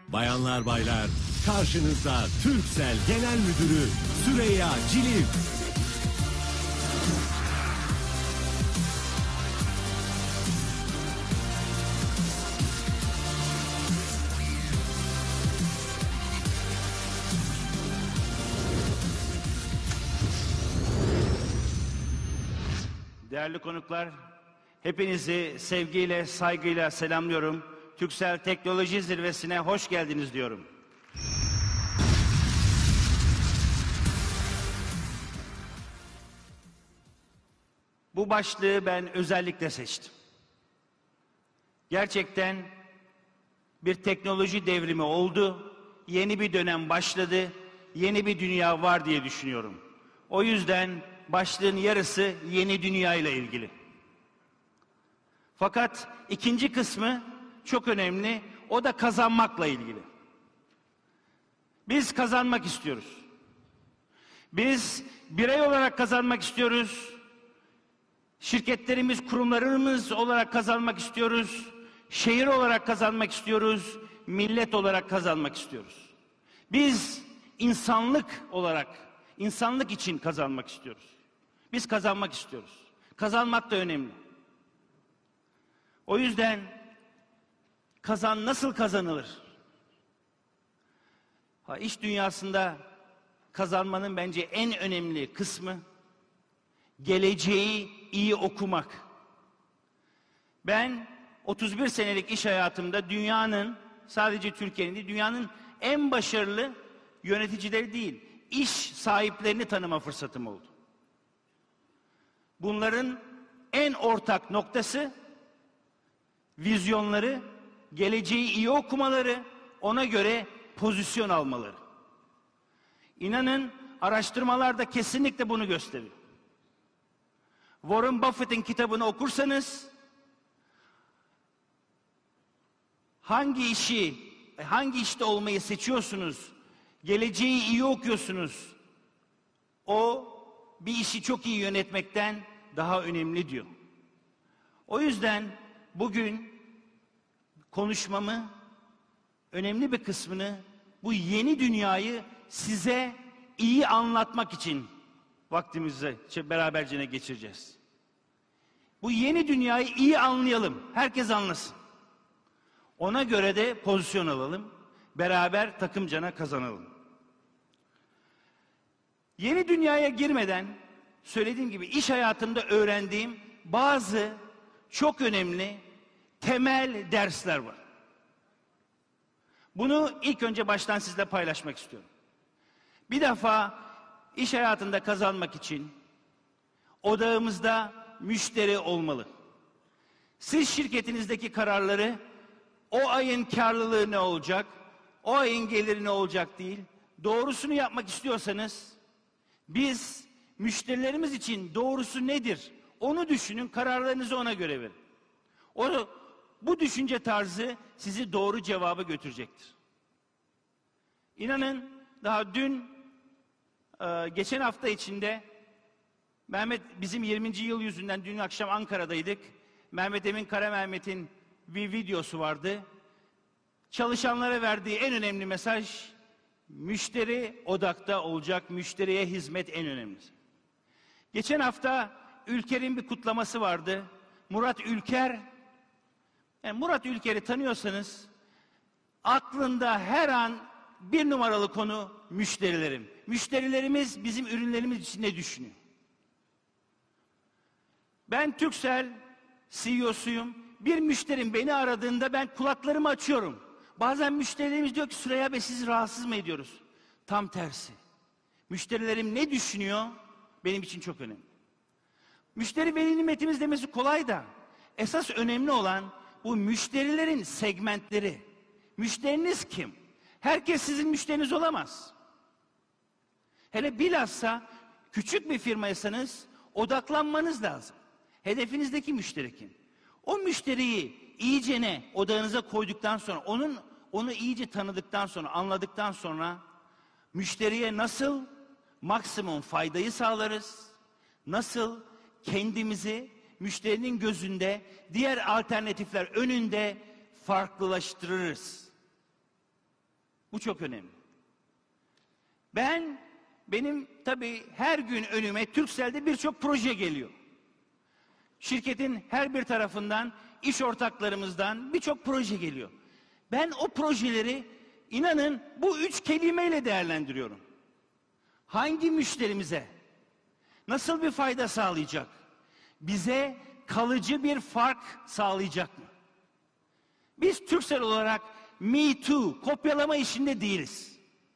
Bayanlar baylar, karşınızda Turkcell Genel Müdürü Süreyya Ciliv. Değerli konuklar, hepinizi sevgiyle, saygıyla selamlıyorum. Turkcell Teknoloji Zirvesi'ne hoş geldiniz diyorum. Bu başlığı ben özellikle seçtim. Gerçekten bir teknoloji devrimi oldu, yeni bir dönem başladı, yeni bir dünya var diye düşünüyorum. O yüzden başlığın yarısı yeni dünya ile ilgili. Fakat ikinci kısmı çok önemli, o da kazanmakla ilgili. Biz kazanmak istiyoruz. Biz birey olarak kazanmak istiyoruz. Şirketlerimiz, kurumlarımız olarak kazanmak istiyoruz. Şehir olarak kazanmak istiyoruz. Millet olarak kazanmak istiyoruz. Biz insanlık olarak, insanlık için kazanmak istiyoruz. Biz kazanmak istiyoruz. Kazanmak da önemli. O yüzden nasıl kazanılır? İş dünyasında kazanmanın bence en önemli kısmı geleceği iyi okumak. Ben 31 senelik iş hayatımda dünyanın, sadece Türkiye'nin değil, dünyanın en başarılı yöneticileri değil, iş sahiplerini tanıma fırsatım oldu. Bunların en ortak noktası vizyonları, geleceği iyi okumaları, ona göre pozisyon almaları. İnanın araştırmalar da kesinlikle bunu gösteriyor. Warren Buffett'in kitabını okursanız hangi işte olmayı seçiyorsunuz, geleceği iyi okuyorsunuz, o bir işi çok iyi yönetmekten daha önemli diyor. O yüzden bugün konuşmamı önemli bir kısmını bu yeni dünyayı size iyi anlatmak için vaktimizi beraberce geçireceğiz. Bu yeni dünyayı iyi anlayalım, herkes anlasın. Ona göre de pozisyon alalım, beraber takımcana kazanalım. Yeni dünyaya girmeden söylediğim gibi iş hayatında öğrendiğim bazı çok önemli temel dersler var. Bunu ilk önce baştan sizle paylaşmak istiyorum. Bir defa iş hayatında kazanmak için odağımızda müşteri olmalı. Siz şirketinizdeki kararları o ayın karlılığı ne olacak, o ayın geliri ne olacak değil, doğrusunu yapmak istiyorsanız biz müşterilerimiz için doğrusu nedir onu düşünün, kararlarınızı ona göre verin. Bu düşünce tarzı sizi doğru cevaba götürecektir. İnanın daha geçen hafta içinde bizim 20. yıl yüzünden dün akşam Ankara'daydık. Mehmet Emin Karamehmet'in bir videosu vardı. Çalışanlara verdiği en önemli mesaj, müşteri odakta olacak, müşteriye hizmet en önemlisi. Geçen hafta Ülker'in bir kutlaması vardı. Murat Ülker'i tanıyorsanız aklında her an bir numaralı konu müşterilerim. Müşterilerimiz bizim ürünlerimiz için ne düşünüyor? Ben Turkcell CEO'suyum. Bir müşterim beni aradığında ben kulaklarımı açıyorum. Bazen müşterilerimiz diyor ki Süreyya Bey sizi rahatsız mı ediyoruz? Tam tersi. Müşterilerim ne düşünüyor? Benim için çok önemli. Müşteri veli nimetimiz demesi kolay da esas önemli olan bu müşterilerin segmentleri. Müşteriniz kim? Herkes sizin müşteriniz olamaz. Hele bilhassa küçük bir firmaysanız odaklanmanız lazım. Hedefinizdeki müşteri kim? O müşteriyi iyicene odağınıza koyduktan sonra, onu iyice tanıdıktan sonra, anladıktan sonra müşteriye nasıl maksimum faydayı sağlarız? Nasıl kendimizi müşterinin gözünde, diğer alternatifler önünde farklılaştırırız? Bu çok önemli. Benim tabii her gün önüme Turkcell'de birçok proje geliyor. Şirketin her bir tarafından, iş ortaklarımızdan birçok proje geliyor. Ben o projeleri inanın bu 3 kelimeyle değerlendiriyorum. Hangi müşterimize nasıl bir fayda sağlayacak? Bize kalıcı bir fark sağlayacak mı? Biz Turkcell olarak Me Too, kopyalama işinde değiliz.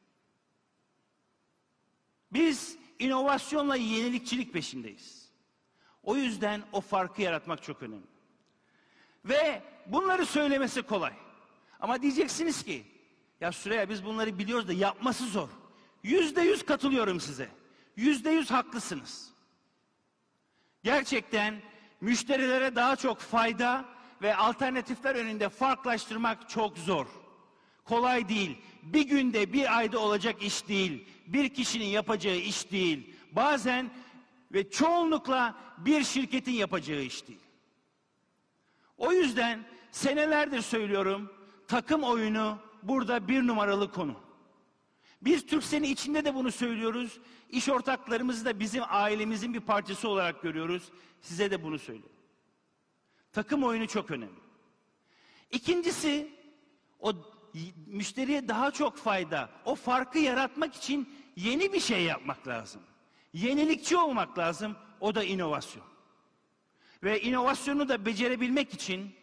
Biz inovasyonla yenilikçilik peşindeyiz. O yüzden o farkı yaratmak çok önemli. Ve bunları söylemesi kolay. Ama diyeceksiniz ki, ya Süreyya biz bunları biliyoruz da yapması zor. %100 katılıyorum size. %100 haklısınız. Gerçekten müşterilere daha çok fayda ve alternatifler önünde farklılaştırmak çok zor. Kolay değil. Bir günde, bir ayda olacak iş değil. Bir kişinin yapacağı iş değil. Bazen ve çoğunlukla bir şirketin yapacağı iş değil. O yüzden senelerdir söylüyorum, takım oyunu burada bir numaralı konu. Biz Turkcell'in içinde de bunu söylüyoruz. İş ortaklarımızı da bizim ailemizin bir parçası olarak görüyoruz. Size de bunu söylüyorum. Takım oyunu çok önemli. İkincisi, o müşteriye daha çok fayda, o farkı yaratmak için yeni bir şey yapmak lazım. Yenilikçi olmak lazım, o da inovasyon. Ve inovasyonu da becerebilmek için,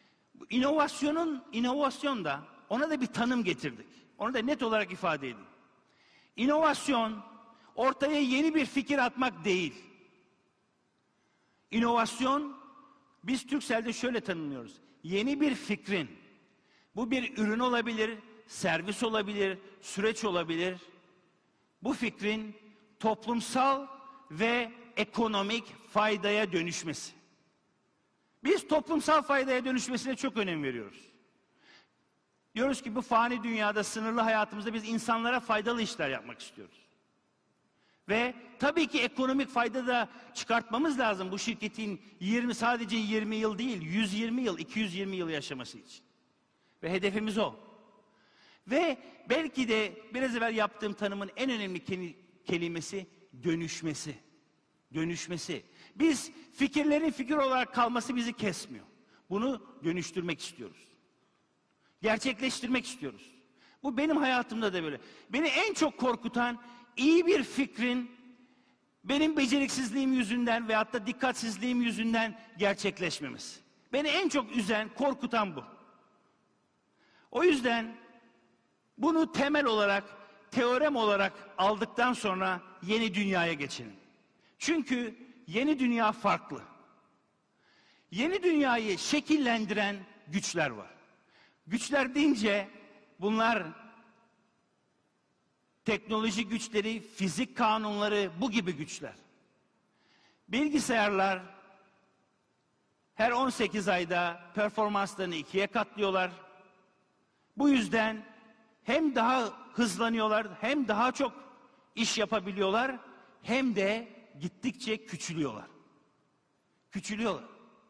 inovasyonda ona da bir tanım getirdik. Onu da net olarak ifade edeyim. İnovasyon, ortaya yeni bir fikir atmak değil. İnovasyon, biz Turkcell'de şöyle tanımlıyoruz. Yeni bir fikrin, bu bir ürün olabilir, servis olabilir, süreç olabilir. Bu fikrin toplumsal ve ekonomik faydaya dönüşmesi. Biz toplumsal faydaya dönüşmesine çok önem veriyoruz. Diyoruz ki bu fani dünyada, sınırlı hayatımızda biz insanlara faydalı işler yapmak istiyoruz. Ve tabii ki ekonomik fayda da çıkartmamız lazım bu şirketin sadece 20 yıl değil, 120 yıl, 220 yıl yaşaması için. Ve hedefimiz o. Ve belki de biraz evvel yaptığım tanımın en önemli kelimesi dönüşmesi. Dönüşmesi. Biz fikirlerin fikir olarak kalması bizi kesmiyor. Bunu dönüştürmek istiyoruz. Gerçekleştirmek istiyoruz. Bu benim hayatımda da böyle. Beni en çok korkutan iyi bir fikrin benim beceriksizliğim yüzünden veyahut da dikkatsizliğim yüzünden gerçekleşmemesi. Beni en çok üzen, korkutan bu. O yüzden bunu temel olarak, teorem olarak aldıktan sonra yeni dünyaya geçelim. Çünkü yeni dünya farklı. Yeni dünyayı şekillendiren güçler var. Güçler deyince bunlar teknoloji güçleri, fizik kanunları, bu gibi güçler. Bilgisayarlar her 18 ayda performanslarını 2'ye katlıyorlar. Bu yüzden hem daha hızlanıyorlar, hem daha çok iş yapabiliyorlar, hem de gittikçe küçülüyorlar. Küçülüyorlar.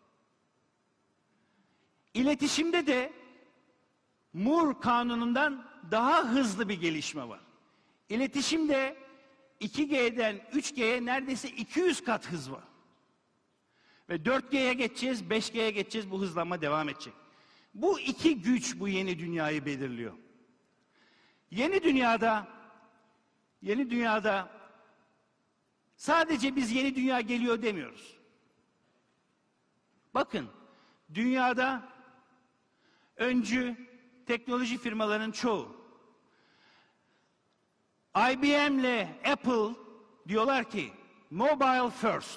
İletişimde de Moore kanunundan daha hızlı bir gelişme var. İletişimde 2G'den 3G'ye neredeyse 200 kat hız var. Ve 4G'ye geçeceğiz, 5G'ye geçeceğiz, bu hızlanma devam edecek. Bu iki güç bu yeni dünyayı belirliyor. Yeni dünyada sadece biz yeni dünya geliyor demiyoruz. Bakın, dünyada öncü teknoloji firmalarının çoğu, IBM ile Apple diyorlar ki mobile first.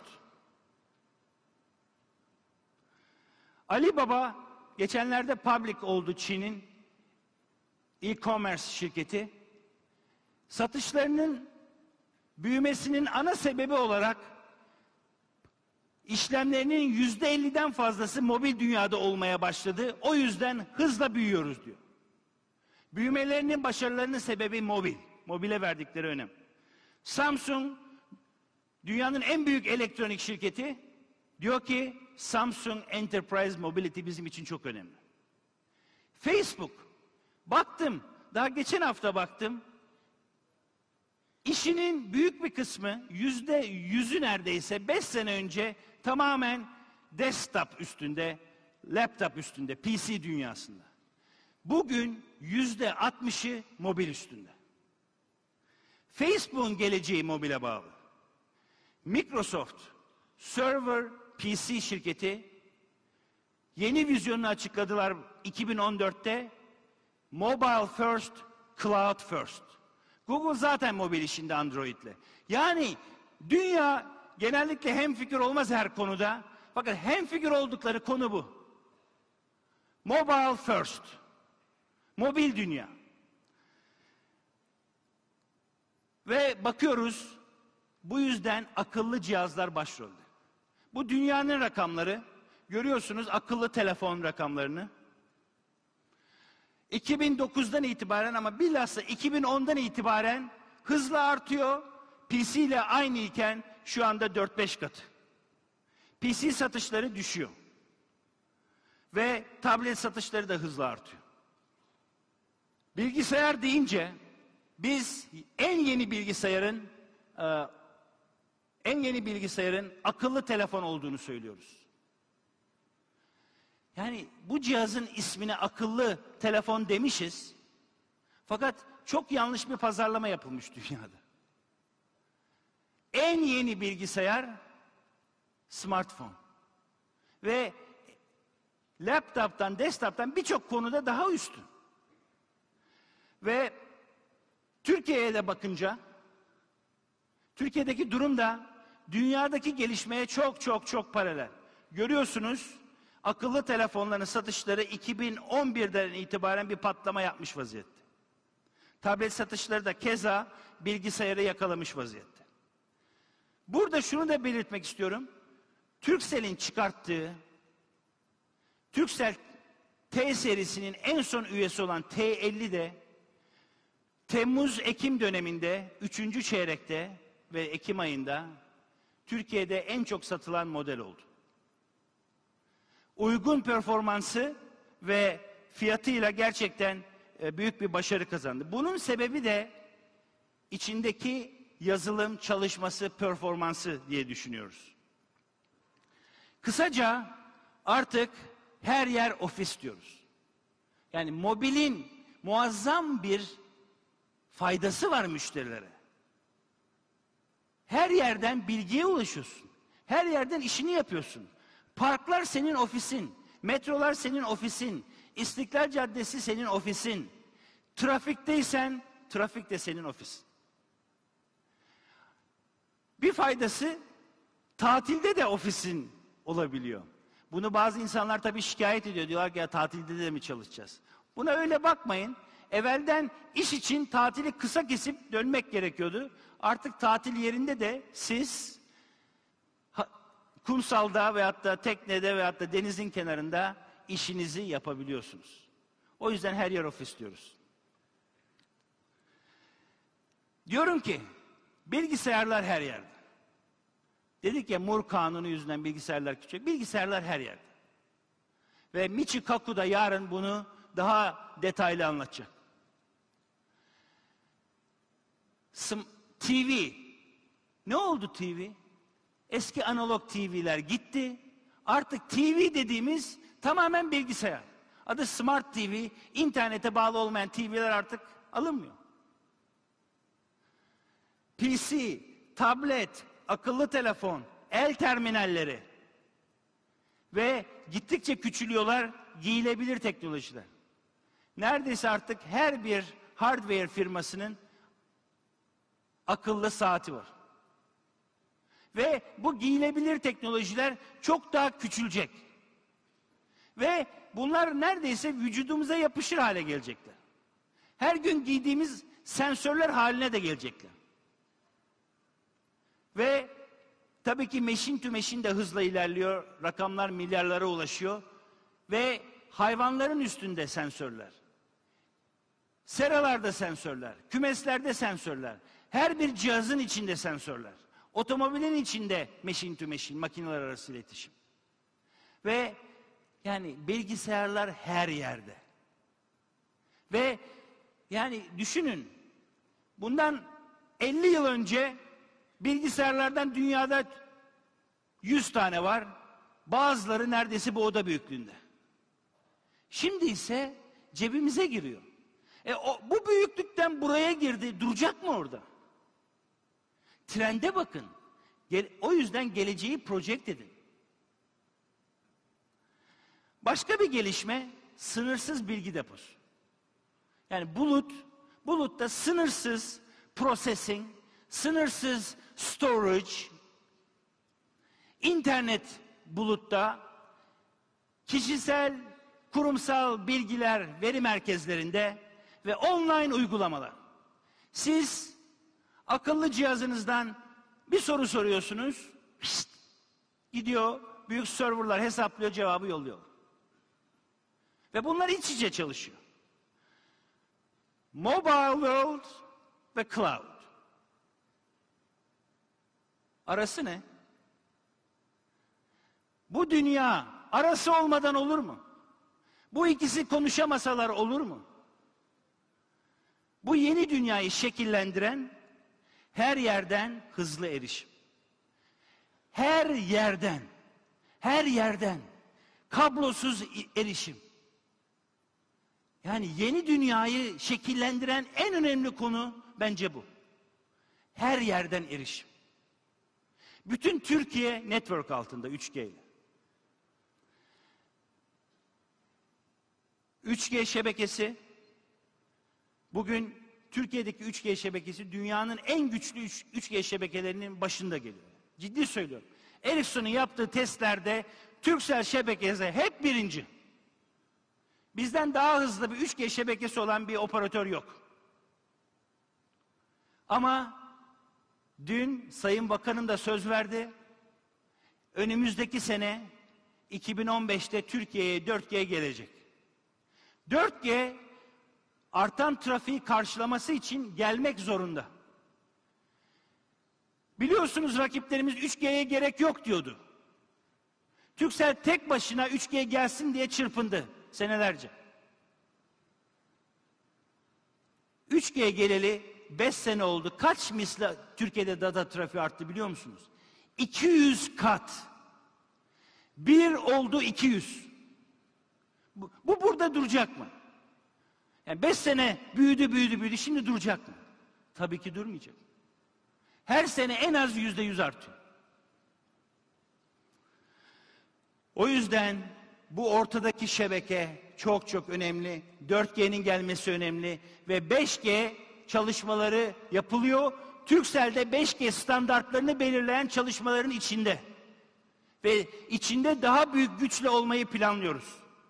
Alibaba geçenlerde public oldu, Çin'in e-commerce şirketi. Satışlarının büyümesinin ana sebebi olarak işlemlerinin %50'den fazlası mobil dünyada olmaya başladı. O yüzden hızla büyüyoruz diyor. Büyümelerinin, başarılarının sebebi mobil. Mobile verdikleri önem. Samsung, dünyanın en büyük elektronik şirketi, diyor ki Samsung Enterprise Mobility bizim için çok önemli. Facebook, baktım Daha geçen hafta baktım. İşinin büyük bir kısmı, %100'ü neredeyse 5 sene önce tamamen desktop üstünde, laptop üstünde, PC dünyasında. Bugün %60'ı mobil üstünde. Facebook'un geleceği mobile bağlı. Microsoft Server PC şirketi yeni vizyonunu açıkladılar 2014'te. Mobile First, Cloud First. Google zaten mobil işinde Android'le. Yani dünya genellikle hemfikir olmaz her konuda. Fakat hemfikir oldukları konu bu. Mobile First. Mobil dünya. Ve bakıyoruz, bu yüzden akıllı cihazlar başrolde. Bu dünyanın rakamları, görüyorsunuz akıllı telefon rakamlarını. 2009'dan itibaren ama bilhassa 2010'dan itibaren hızla artıyor. PC ile aynı iken şu anda 4-5 katı. PC satışları düşüyor. Ve tablet satışları da hızla artıyor. Bilgisayar deyince biz en yeni bilgisayarın akıllı telefon olduğunu söylüyoruz. Yani bu cihazın ismine akıllı telefon demişiz. Fakat çok yanlış bir pazarlama yapılmış dünyada. En yeni bilgisayar smartphone. Ve laptop'tan, desktop'tan birçok konuda daha üstün. Ve Türkiye'ye de bakınca, Türkiye'deki durum da dünyadaki gelişmeye çok paralel. Görüyorsunuz, akıllı telefonların satışları 2011'den itibaren bir patlama yapmış vaziyette. Tablet satışları da keza bilgisayarı yakalamış vaziyette. Burada şunu da belirtmek istiyorum. Turkcell'in çıkarttığı, Turkcell T serisinin en son üyesi olan T50 de Temmuz-Ekim döneminde 3. çeyrekte ve Ekim ayında Türkiye'de en çok satılan model oldu. Uygun performansı ve fiyatıyla gerçekten büyük bir başarı kazandı. Bunun sebebi de içindeki yazılım, çalışması, performansı diye düşünüyoruz. Kısaca artık her yer ofis diyoruz. Yani mobilin muazzam bir faydası var müşterilere. Her yerden bilgiye ulaşıyorsun. Her yerden işini yapıyorsun. Parklar senin ofisin. Metrolar senin ofisin. İstiklal Caddesi senin ofisin. Trafikteysen, trafik de senin ofisin. Bir faydası, tatilde de ofisin olabiliyor. Bunu bazı insanlar tabii şikayet ediyor. Diyorlar ki ya tatilde de mi çalışacağız? Buna öyle bakmayın. Evvelden iş için tatili kısa kesip dönmek gerekiyordu. Artık tatil yerinde de siz kumsalda veyahut da teknede veyahut da denizin kenarında işinizi yapabiliyorsunuz. O yüzden her yer ofis diyoruz. Diyorum ki bilgisayarlar her yerde. Dedik ya Moore kanunu yüzünden bilgisayarlar küçük. Bilgisayarlar her yerde. Ve Michio Kaku da yarın bunu daha detaylı anlatacak. TV. Ne oldu TV? Eski analog TV'ler gitti. Artık TV dediğimiz tamamen bilgisayar. Adı Smart TV. İnternete bağlı olmayan TV'ler artık alınmıyor. PC, tablet, akıllı telefon, el terminalleri ve gittikçe küçülüyorlar giyilebilir teknolojiler. Neredeyse artık her bir hardware firmasının akıllı saati var. Ve bu giyilebilir teknolojiler çok daha küçülecek. Ve bunlar neredeyse vücudumuza yapışır hale gelecekler. Her gün giydiğimiz sensörler haline de gelecekler. Ve tabii ki machine to machine de hızla ilerliyor. Rakamlar milyarlara ulaşıyor. Ve hayvanların üstünde sensörler. Seralarda sensörler. Kümeslerde sensörler. Her bir cihazın içinde sensörler. Otomobilin içinde machine to machine, makineler arası iletişim. Ve yani bilgisayarlar her yerde. Ve Yani düşünün, bundan 50 yıl önce bilgisayarlardan dünyada 100 tane var. Bazıları neredeyse bu oda büyüklüğünde. Şimdi ise cebimize giriyor. Bu büyüklükten buraya girdi, duracak mı orada? Trende bakın. O yüzden geleceği project edin. Başka bir gelişme, sınırsız bilgi deposu. Yani bulutta sınırsız processing, sınırsız storage, internet bulutta, kişisel, kurumsal bilgiler veri merkezlerinde ve online uygulamalar. Siz akıllı cihazınızdan bir soru soruyorsunuz, gidiyor, büyük serverlar hesaplıyor, cevabı yolluyor. Ve bunlar iç içe çalışıyor. Mobile world ve cloud. Arası ne? Bu dünya arası olmadan olur mu? Bu ikisi konuşamasalar olur mu? Bu yeni dünyayı şekillendiren her yerden hızlı erişim. Her yerden kablosuz erişim. Yani yeni dünyayı şekillendiren en önemli konu bence bu. Her yerden erişim. Bütün Türkiye network altında 3G ile. 3G şebekesi, bugün Türkiye'deki 3G şebekesi dünyanın en güçlü 3G şebekelerinin başında geliyor. Ciddi söylüyorum. Ericsson'un yaptığı testlerde Turkcell şebekesi hep birinci. Bizden daha hızlı bir 3G şebekesi olan bir operatör yok. Ama dün Sayın Bakanım da söz verdi. Önümüzdeki sene 2015'te Türkiye'ye 4G gelecek. 4G artan trafiği karşılaması için gelmek zorunda. Biliyorsunuz rakiplerimiz 3G'ye gerek yok diyordu. Turkcell tek başına 3G gelsin diye çırpındı senelerce. 3G geleli 5 sene oldu. Kaç misli Türkiye'de data trafiği arttı biliyor musunuz? 200 kat. 1 oldu 200. Bu burada duracak mı? Yani 5 sene büyüdü. Şimdi duracak mı? Tabii ki durmayacak. Her sene en az %100 artıyor. O yüzden bu ortadaki şebeke çok önemli. 4G'nin gelmesi önemli ve 5G çalışmaları yapılıyor. Turkcell'de 5G standartlarını belirleyen çalışmaların içinde. Ve içinde daha büyük güçle olmayı planlıyoruz.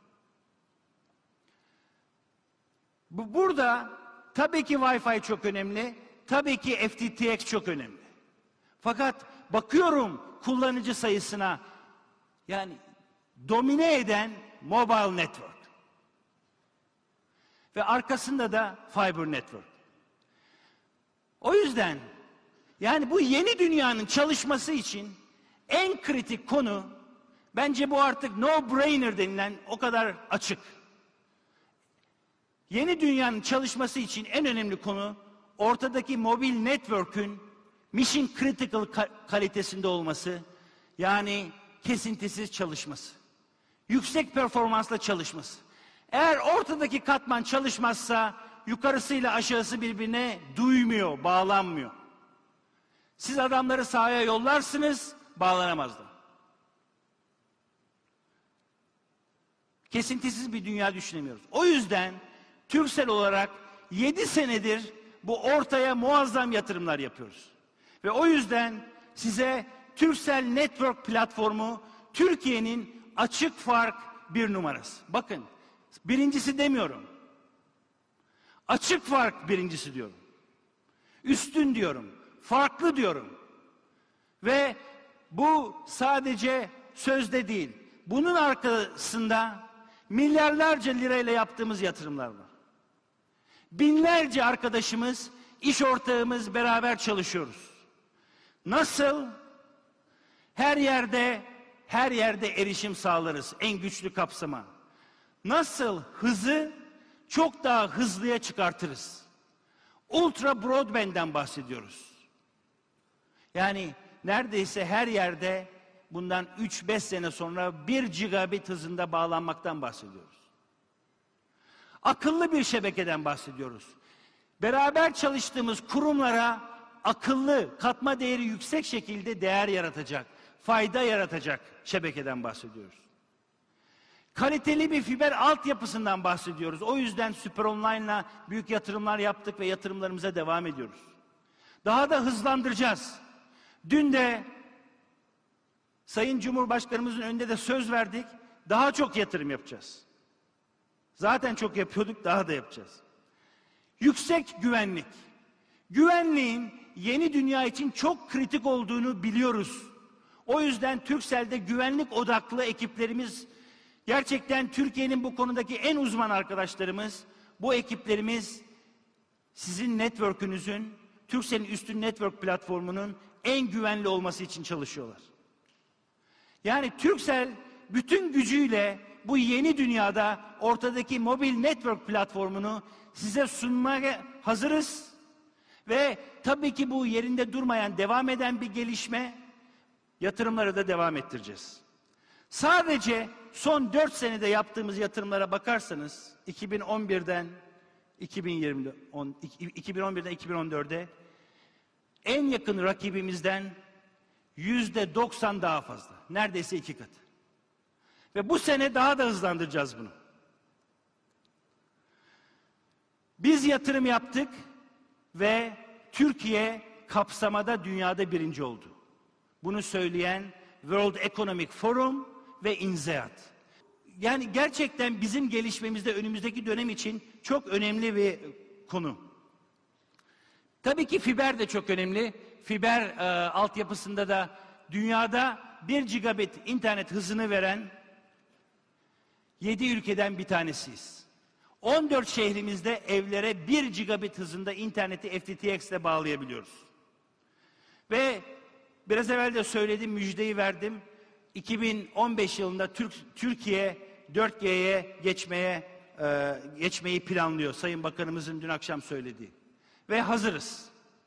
Burada tabii ki Wi-Fi çok önemli. Tabii ki FTTX çok önemli. Fakat bakıyorum kullanıcı sayısına, yani domine eden mobile network. Ve arkasında da fiber network. O yüzden yani bu yeni dünyanın çalışması için en kritik konu, bence bu artık no-brainer denilen, o kadar açık. Yeni dünyanın çalışması için en önemli konu ortadaki mobil network'ün mission critical kalitesinde olması, yani kesintisiz çalışması. Yüksek performansla çalışması. Eğer ortadaki katman çalışmazsa yukarısıyla aşağısı birbirine duymuyor, bağlanmıyor. Siz adamları sahaya yollarsınız, bağlanamazlar. Kesintisiz bir dünya düşünemiyoruz. O yüzden Turkcell olarak 7 senedir bu ortaya muazzam yatırımlar yapıyoruz. Ve o yüzden size Turkcell Network platformu Türkiye'nin açık fark bir numarası. Bakın, birincisi demiyorum. Açık fark birincisi diyorum. Üstün diyorum. Farklı diyorum. Ve bu sadece sözde değil. Bunun arkasında milyarlarca lirayla yaptığımız yatırımlar var. Binlerce arkadaşımız, iş ortağımız beraber çalışıyoruz. Nasıl? Her yerde erişim sağlarız en güçlü kapsama. Nasıl hızı çok daha hızlıya çıkartırız. Ultra broadband'den bahsediyoruz. Yani neredeyse her yerde bundan 3-5 sene sonra 1 gigabit hızında bağlanmaktan bahsediyoruz. Akıllı bir şebekeden bahsediyoruz. Beraber çalıştığımız kurumlara akıllı, katma değeri yüksek şekilde değer yaratacak, fayda yaratacak şebekeden bahsediyoruz. Kaliteli bir fiber altyapısından bahsediyoruz. O yüzden Süper Online'la büyük yatırımlar yaptık ve yatırımlarımıza devam ediyoruz. Daha da hızlandıracağız. Dün de Sayın Cumhurbaşkanımızın önünde de söz verdik. Daha çok yatırım yapacağız. Zaten çok yapıyorduk, daha da yapacağız. Yüksek güvenlik. Güvenliğin yeni dünya için çok kritik olduğunu biliyoruz. O yüzden Turkcell'de güvenlik odaklı ekiplerimiz, gerçekten Türkiye'nin bu konudaki en uzman arkadaşlarımız, bu ekiplerimiz sizin network'ünüzün, Turkcell'in üstün network platformunun en güvenli olması için çalışıyorlar. Yani Turkcell bütün gücüyle bu yeni dünyada ortadaki mobil network platformunu size sunmaya hazırız. Ve tabii ki bu yerinde durmayan, devam eden bir gelişme, yatırımları da devam ettireceğiz. Sadece son 4 senede yaptığımız yatırımlara bakarsanız 2011'den 2014'e en yakın rakibimizden %90 daha fazla. Neredeyse 2 katı. Ve bu sene daha da hızlandıracağız bunu. Biz yatırım yaptık ve Türkiye kapsamada dünyada birinci oldu. Bunu söyleyen World Economic Forum ve INSEAD. Yani gerçekten bizim gelişmemizde önümüzdeki dönem için çok önemli bir konu. Tabii ki fiber de çok önemli. Fiber altyapısında da dünyada 1 gigabit internet hızını veren 7 ülkeden bir tanesiyiz. 14 şehrimizde evlere 1 gigabit hızında interneti FTTX ile bağlayabiliyoruz. Ve biraz evvel de söyledim, müjdeyi verdim. 2015 yılında Türkiye 4G'ye geçmeyi planlıyor. Sayın Bakanımızın dün akşam söylediği. Ve hazırız.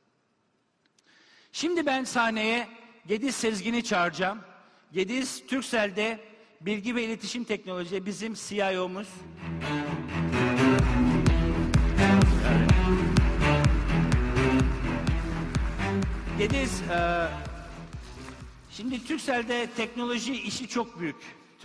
Şimdi ben sahneye Gediz Sezgin'i çağıracağım. Gediz, Turkcell'de bilgi ve iletişim teknolojisi bizim CIO'muz. Gediz, şimdi Turkcell'de teknoloji işi çok büyük.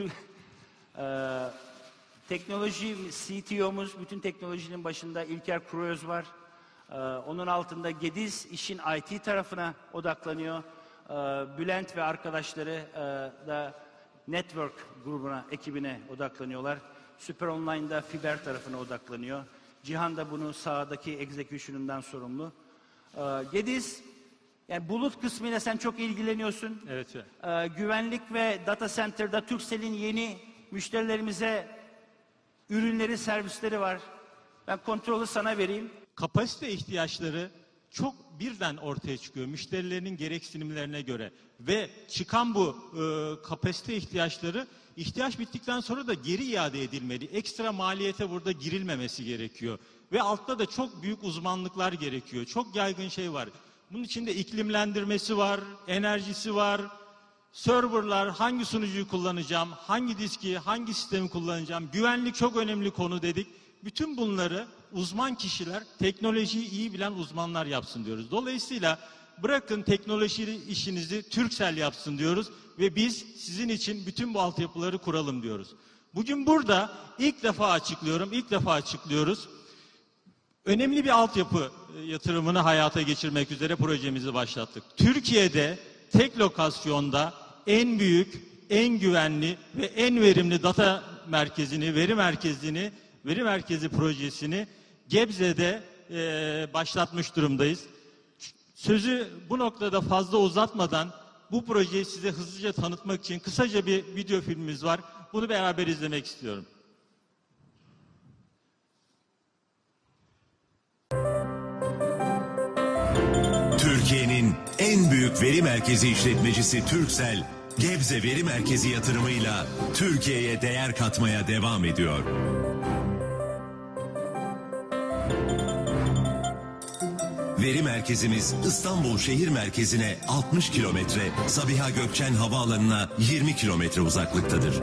Teknoloji CTO'muz, bütün teknolojinin başında İlker Kuruöz var. Onun altında Gediz işin IT tarafına odaklanıyor. Bülent ve arkadaşları da Network grubuna, ekibine odaklanıyorlar. Süper Online'da fiber tarafına odaklanıyor. Cihan da bunu sahadaki execution'ından sorumlu. Gediz, yani bulut kısmıyla sen çok ilgileniyorsun. Evet. Güvenlik ve data center'da Turkcell'in yeni müşterilerimize ürünleri, servisleri var. Ben kontrolü sana vereyim. Kapasite ihtiyaçları çok birden ortaya çıkıyor müşterilerinin gereksinimlerine göre ve çıkan bu kapasite ihtiyaçları ihtiyaç bittikten sonra da geri iade edilmeli. Ekstra maliyete burada girilmemesi gerekiyor ve altta da çok büyük uzmanlıklar gerekiyor. Çok yaygın şey var. Bunun içinde iklimlendirmesi var, enerjisi var, serverlar, hangi sunucuyu kullanacağım, hangi diski, hangi sistemi kullanacağım, güvenlik çok önemli konu dedik. Bütün bunları uzman kişiler, teknolojiyi iyi bilen uzmanlar yapsın diyoruz. Dolayısıyla bırakın teknoloji işinizi Turkcell yapsın diyoruz ve biz sizin için bütün bu altyapıları kuralım diyoruz. Bugün burada ilk defa açıklıyoruz. Önemli bir altyapı yatırımını hayata geçirmek üzere projemizi başlattık. Türkiye'de tek lokasyonda en büyük, en güvenli ve en verimli data merkezini, veri merkezi projesini Gebze'de başlatmış durumdayız. Sözü bu noktada fazla uzatmadan bu projeyi size hızlıca tanıtmak için kısaca bir video filmimiz var. Bunu beraber izlemek istiyorum. Türkiye'nin en büyük veri merkezi işletmecisi Turkcell, Gebze Veri Merkezi yatırımıyla Türkiye'ye değer katmaya devam ediyor. Veri merkezimiz İstanbul şehir merkezine 60 kilometre, Sabiha Gökçen Havaalanı'na 20 kilometre uzaklıktadır.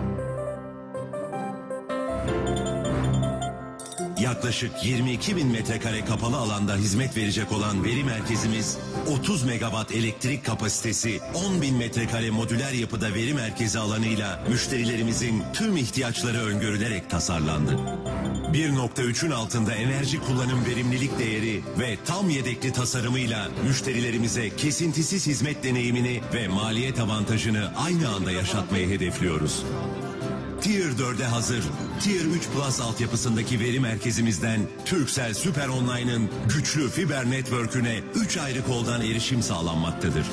Yaklaşık 22 bin metrekare kapalı alanda hizmet verecek olan veri merkezimiz, 30 megawatt elektrik kapasitesi, 10 bin metrekare modüler yapıda veri merkezi alanıyla müşterilerimizin tüm ihtiyaçları öngörülerek tasarlandı. 1.3'ün altında enerji kullanım verimlilik değeri ve tam yedekli tasarımıyla müşterilerimize kesintisiz hizmet deneyimini ve maliyet avantajını aynı anda yaşatmayı hedefliyoruz. Tier 4'e hazır, Tier 3 Plus altyapısındaki veri merkezimizden Turkcell Süper Online'ın güçlü fiber network'üne 3 ayrı koldan erişim sağlanmaktadır.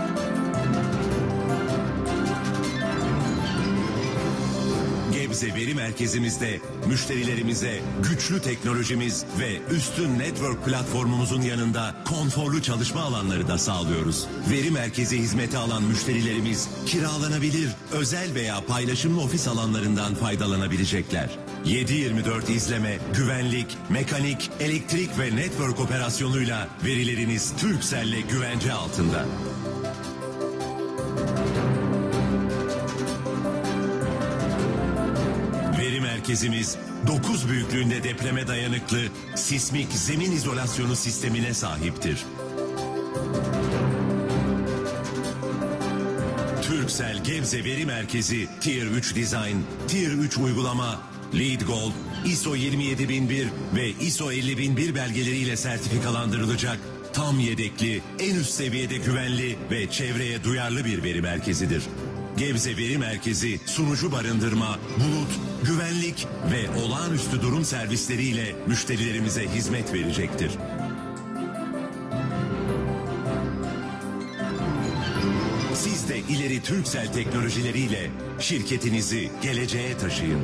Gebze Veri Merkezimizde müşterilerimize güçlü teknolojimiz ve üstün network platformumuzun yanında konforlu çalışma alanları da sağlıyoruz. Veri merkezi hizmeti alan müşterilerimiz kiralanabilir, özel veya paylaşımlı ofis alanlarından faydalanabilecekler. 7/24 izleme, güvenlik, mekanik, elektrik ve network operasyonuyla verileriniz Turkcell'le güvence altında. Merkezimiz 9 büyüklüğünde depreme dayanıklı sismik zemin izolasyonu sistemine sahiptir. Turkcell Gebze Veri Merkezi Tier 3 Design, Tier 3 uygulama, LEED Gold, ISO 27001 ve ISO 50001 belgeleriyle sertifikalandırılacak tam yedekli, en üst seviyede güvenli ve çevreye duyarlı bir veri merkezidir. Gebze Veri Merkezi sunucu barındırma, bulut, güvenlik ve olağanüstü durum servisleriyle müşterilerimize hizmet verecektir. Siz de ileri Turkcell teknolojileriyle şirketinizi geleceğe taşıyın.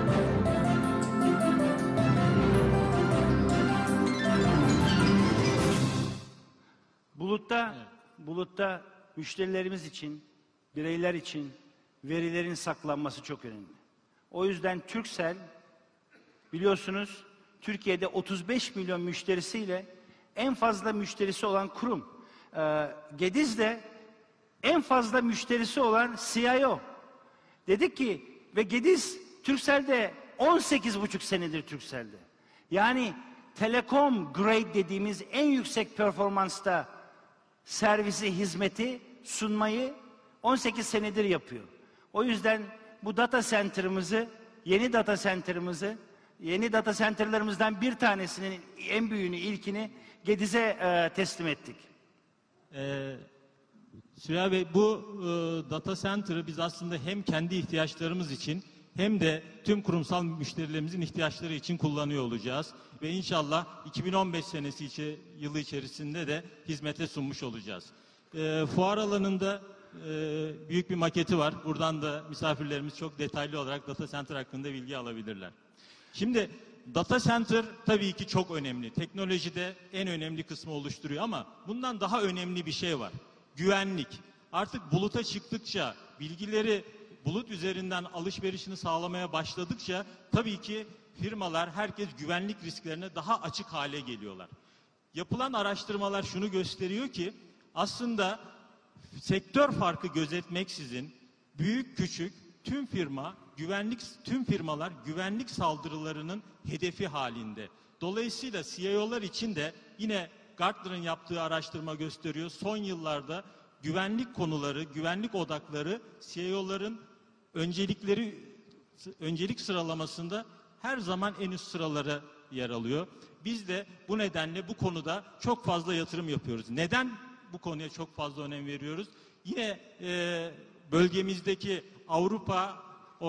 Bulutta müşterilerimiz için, bireyler için verilerin saklanması çok önemli. O yüzden Turkcell, biliyorsunuz, Türkiye'de 35 milyon müşterisiyle en fazla müşterisi olan kurum. Gediz'de en fazla müşterisi olan CIO. Dedik ki ve Gediz Turkcell'de 18,5 senedir Turkcell'de. Yani telekom grade dediğimiz en yüksek performansta servisi, hizmeti sunmayı 18 senedir yapıyor. O yüzden bu data center'ımızı, yeni data center'larımızdan bir tanesinin en büyüğünü, ilkini Gediz'e teslim ettik. Süreyya Bey, bu data center'ı biz aslında hem kendi ihtiyaçlarımız için hem de tüm kurumsal müşterilerimizin ihtiyaçları için kullanıyor olacağız. Ve inşallah 2015 senesi yılı içerisinde de hizmete sunmuş olacağız. Fuar alanında büyük bir maketi var. Buradan da misafirlerimiz çok detaylı olarak data center hakkında bilgi alabilirler. Şimdi data center tabii ki çok önemli. Teknolojide en önemli kısmı oluşturuyor ama bundan daha önemli bir şey var. Güvenlik. Artık buluta çıktıkça, bilgileri bulut üzerinden alışverişini sağlamaya başladıkça tabii ki firmalar, herkes güvenlik risklerine daha açık hale geliyorlar. Yapılan araştırmalar şunu gösteriyor ki aslında sektör farkı gözetmeksizin büyük küçük tüm firmalar güvenlik saldırılarının hedefi halinde. Dolayısıyla CIO'lar için de yine Gartner'ın yaptığı araştırma gösteriyor. Son yıllarda güvenlik konuları, güvenlik odakları CIO'ların öncelik sıralamasında her zaman en üst sıralara yer alıyor. Biz de bu nedenle bu konuda çok fazla yatırım yapıyoruz. Neden bu konuya çok fazla önem veriyoruz? Yine bölgemizdeki Avrupa,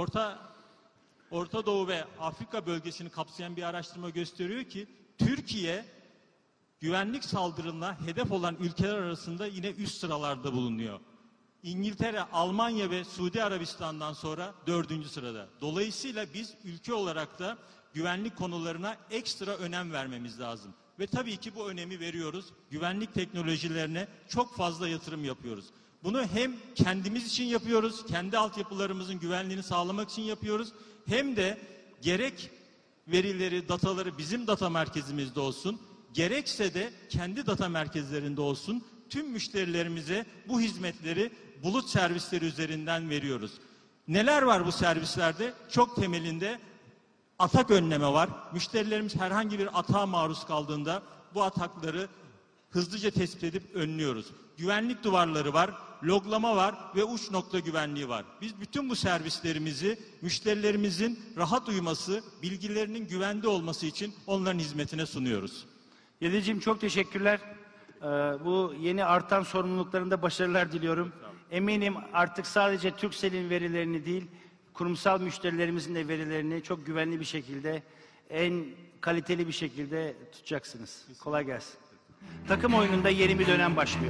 Orta Doğu ve Afrika bölgesini kapsayan bir araştırma gösteriyor ki Türkiye güvenlik saldırına hedef olan ülkeler arasında yine üst sıralarda bulunuyor. İngiltere, Almanya ve Suudi Arabistan'dan sonra 4. sırada. Dolayısıyla biz ülke olarak da güvenlik konularına ekstra önem vermemiz lazım. Ve tabii ki bu önemi veriyoruz. Güvenlik teknolojilerine çok fazla yatırım yapıyoruz. Bunu hem kendimiz için yapıyoruz, kendi altyapılarımızın güvenliğini sağlamak için yapıyoruz. Hem de gerek verileri, dataları bizim data merkezimizde olsun, gerekse de kendi data merkezlerinde olsun tüm müşterilerimize bu hizmetleri bulut servisleri üzerinden veriyoruz. Neler var bu servislerde? Çok temelinde atak önleme var. Müşterilerimiz herhangi bir atağa maruz kaldığında bu atakları hızlıca tespit edip önlüyoruz. Güvenlik duvarları var, loglama var ve uç nokta güvenliği var. Biz bütün bu servislerimizi müşterilerimizin rahat uyuması, bilgilerinin güvende olması için onların hizmetine sunuyoruz. Yediciğim çok teşekkürler. Bu yeni artan sorumluluklarında başarılar diliyorum. Eminim artık sadece Turkcell'in verilerini değil, kurumsal müşterilerimizin de verilerini çok güvenli bir şekilde, en kaliteli bir şekilde tutacaksınız. Kolay gelsin. Takım oyununda yeni bir dönem başlıyor.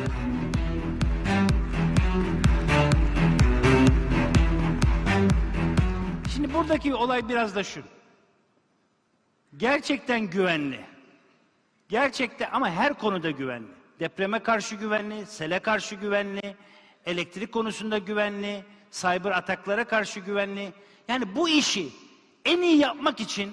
Şimdi buradaki olay biraz da şu. Gerçekten güvenli. Gerçekten ama her konuda güvenli. Depreme karşı güvenli, sele karşı güvenli, elektrik konusunda güvenli, cyber ataklara karşı güvenli. Yani bu işi en iyi yapmak için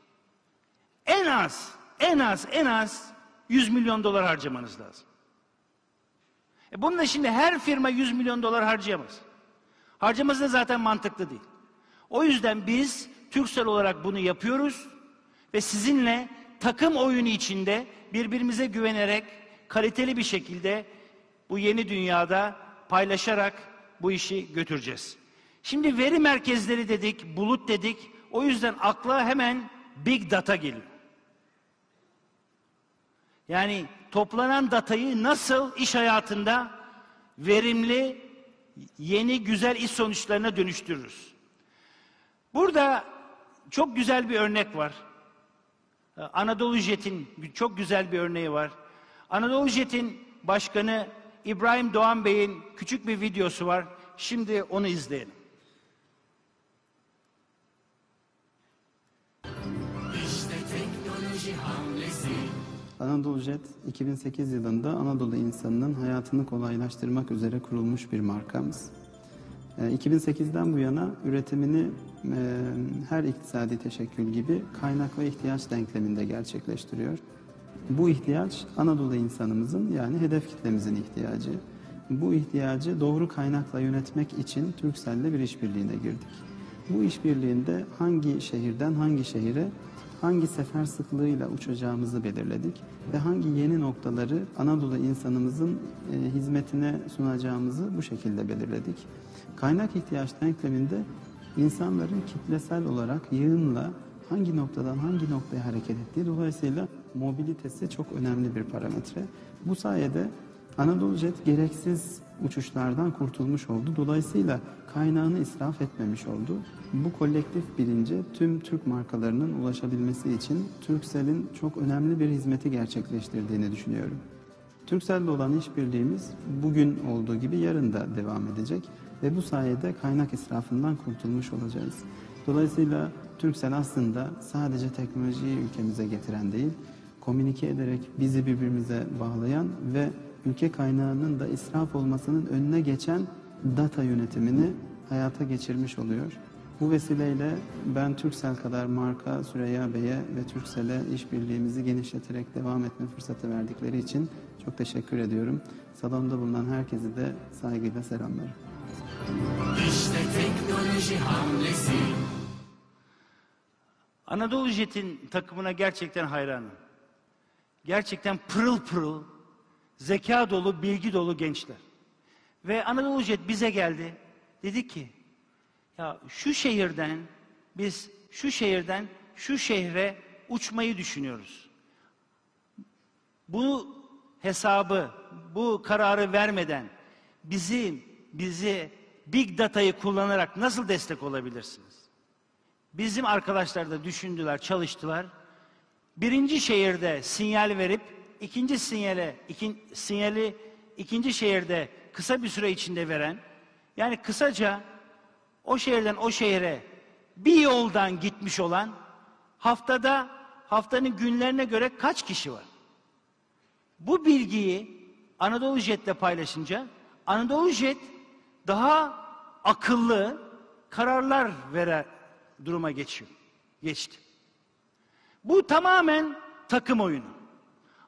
en az 100 milyon dolar harcamanız lazım. Bunun da şimdi her firma 100 milyon dolar harcayamaz. Harcaması da zaten mantıklı değil. O yüzden biz Turkcell olarak bunu yapıyoruz ve sizinle takım oyunu içinde birbirimize güvenerek kaliteli bir şekilde bu yeni dünyada paylaşarak bu işi götüreceğiz. Şimdi veri merkezleri dedik, bulut dedik. O yüzden akla hemen big data geliyor. Yani toplanan datayı nasıl iş hayatında verimli, yeni, güzel iş sonuçlarına dönüştürürüz. Burada çok güzel bir örnek var. Anadolu Jet'in çok güzel bir örneği var. Anadolu Jet'in başkanı İbrahim Doğan Bey'in küçük bir videosu var. Şimdi onu izleyelim. Anadolu Jet 2008 yılında Anadolu insanının hayatını kolaylaştırmak üzere kurulmuş bir markamız. 2008'den bu yana üretimini her iktisadi teşekkül gibi kaynak ve ihtiyaç denkleminde gerçekleştiriyor. Bu ihtiyaç Anadolu insanımızın yani hedef kitlemizin ihtiyacı. Bu ihtiyacı doğru kaynakla yönetmek için Turkcell'le bir işbirliğine girdik. Bu işbirliğinde hangi şehirden hangi şehire hangi sefer sıklığıyla uçacağımızı belirledik ve hangi yeni noktaları Anadolu insanımızın hizmetine sunacağımızı bu şekilde belirledik. Kaynak ihtiyaç denkleminde insanların kitlesel olarak yığınla hangi noktadan hangi noktaya hareket ettiği, dolayısıyla mobilitesi çok önemli bir parametre. Bu sayede Anadolu Jet gereksiz uçuşlardan kurtulmuş oldu. Dolayısıyla kaynağını israf etmemiş oldu. Bu kolektif bilince tüm Türk markalarının ulaşabilmesi için Turkcell'in çok önemli bir hizmeti gerçekleştirdiğini düşünüyorum. Turkcell'le olan işbirliğimiz bugün olduğu gibi yarın da devam edecek ve bu sayede kaynak israfından kurtulmuş olacağız. Dolayısıyla Turkcell aslında sadece teknolojiyi ülkemize getiren değil, komünike ederek bizi birbirimize bağlayan ve ülke kaynağının da israf olmasının önüne geçen data yönetimini hayata geçirmiş oluyor. Bu vesileyle ben Turkcell kadar marka Süreyya Bey'e ve Turkcell'e işbirliğimizi genişleterek devam etme fırsatı verdikleri için çok teşekkür ediyorum. Salonda bulunan herkese de saygıyla selamlar. İşte teknoloji hamlesi. Anadolu Jet'in takımına gerçekten hayranım. Gerçekten pırıl pırıl, zeka dolu, bilgi dolu gençler. Ve Anadolu Jet bize geldi. Dedi ki, ya şu şehirden, biz şu şehirden şu şehre uçmayı düşünüyoruz. Bu hesabı, bu kararı vermeden bizi Big Data'yı kullanarak nasıl destek olabilirsiniz? Bizim arkadaşlar da düşündüler, çalıştılar. Birinci şehirde sinyal verip sinyali ikinci şehirde kısa bir süre içinde veren, yani kısaca o şehirden o şehre bir yoldan gitmiş olan haftanın günlerine göre kaç kişi var? Bu bilgiyi Anadolu Jet'le paylaşınca Anadolu Jet daha akıllı kararlar duruma geçti. Bu tamamen takım oyunu.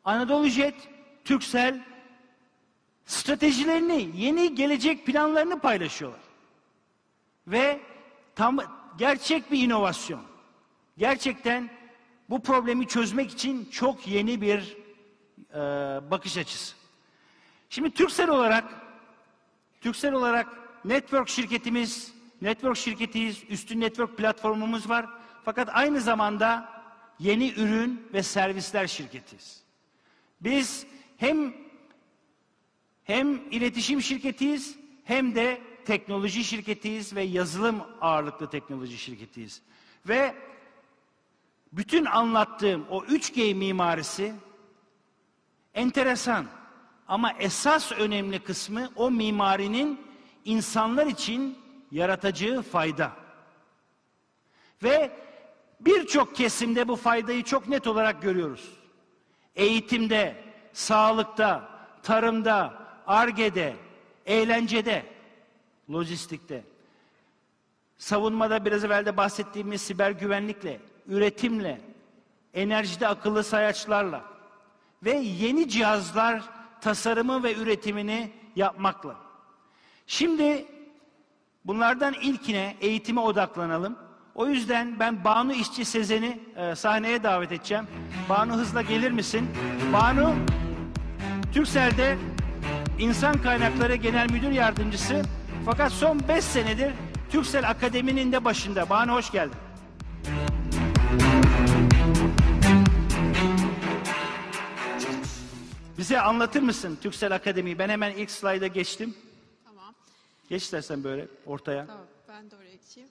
Anadolu Jet, Turkcell stratejilerini, yeni gelecek planlarını paylaşıyorlar. Ve gerçek bir inovasyon. Gerçekten bu problemi çözmek için çok yeni bir bakış açısı. Şimdi Turkcell olarak network şirketiyiz, üstün network platformumuz var. Fakat aynı zamanda yeni ürün ve servisler şirketiyiz. Biz hem iletişim şirketiyiz, hem de teknoloji şirketiyiz ve yazılım ağırlıklı teknoloji şirketiyiz. Ve bütün anlattığım o 3G mimarisi enteresan, ama esas önemli kısmı o mimarinin insanlar için yaratacağı fayda. Ve birçok kesimde bu faydayı çok net olarak görüyoruz. Eğitimde, sağlıkta, tarımda, Ar-Ge'de, eğlencede, lojistikte, savunmada biraz evvel de bahsettiğimiz siber güvenlikle, üretimle, enerjide akıllı sayaçlarla ve yeni cihazlar tasarımı ve üretimini yapmakla. Şimdi bunlardan ilkine, eğitime odaklanalım. O yüzden ben Banu İşçi Sezen'i sahneye davet edeceğim. Banu, hızla gelir misin? Banu, Turkcell'de İnsan Kaynakları Genel Müdür Yardımcısı. Fakat son 5 senedir Turkcell Akademi'nin de başında. Banu, hoş geldin. Bize anlatır mısın Turkcell Akademi'yi? Ben hemen ilk slayda geçtim. Tamam. Geç istersen böyle ortaya. Tamam, ben de oraya geçeyim.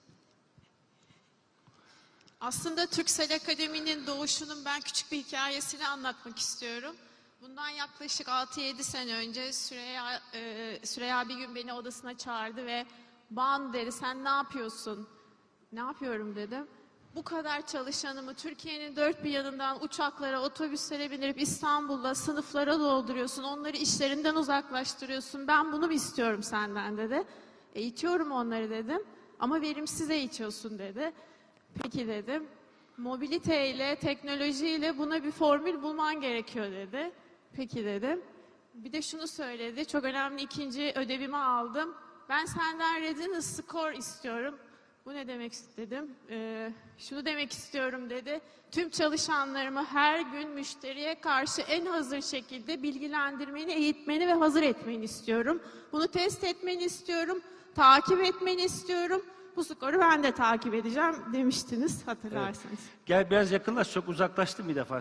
Aslında Turkcell Akademi'nin doğuşunun ben küçük bir hikayesini anlatmak istiyorum. Bundan yaklaşık 6-7 sene önce Süreyya bir gün beni odasına çağırdı ve "Banu," dedi, "sen ne yapıyorsun?" "Ne yapıyorum?" dedim. "Bu kadar çalışanımı Türkiye'nin dört bir yanından uçaklara, otobüslere bindirip İstanbul'da sınıflara dolduruyorsun, onları işlerinden uzaklaştırıyorsun. Ben bunu mu istiyorum senden?" dedi. "Eğitiyorum onları," dedim, "ama verimsiz eğitiyorsun," dedi. "Peki," dedim, "mobiliteyle, teknolojiyle buna bir formül bulman gerekiyor," dedi. "Peki," dedim. Bir de şunu söyledi, çok önemli, ikinci ödevimi aldım. "Ben senden readiness score istiyorum." "Bu ne demek?" dedim. "Şunu demek istiyorum," dedi. "Tüm çalışanlarımı her gün müşteriye karşı en hazır şekilde bilgilendirmeni, eğitmeni ve hazır etmeni istiyorum. Bunu test etmeni istiyorum, takip etmeni istiyorum. Bu skoru ben de takip edeceğim," demiştiniz, hatırlarsanız. Evet. Gel biraz yakınlaş, çok uzaklaştım bir defa.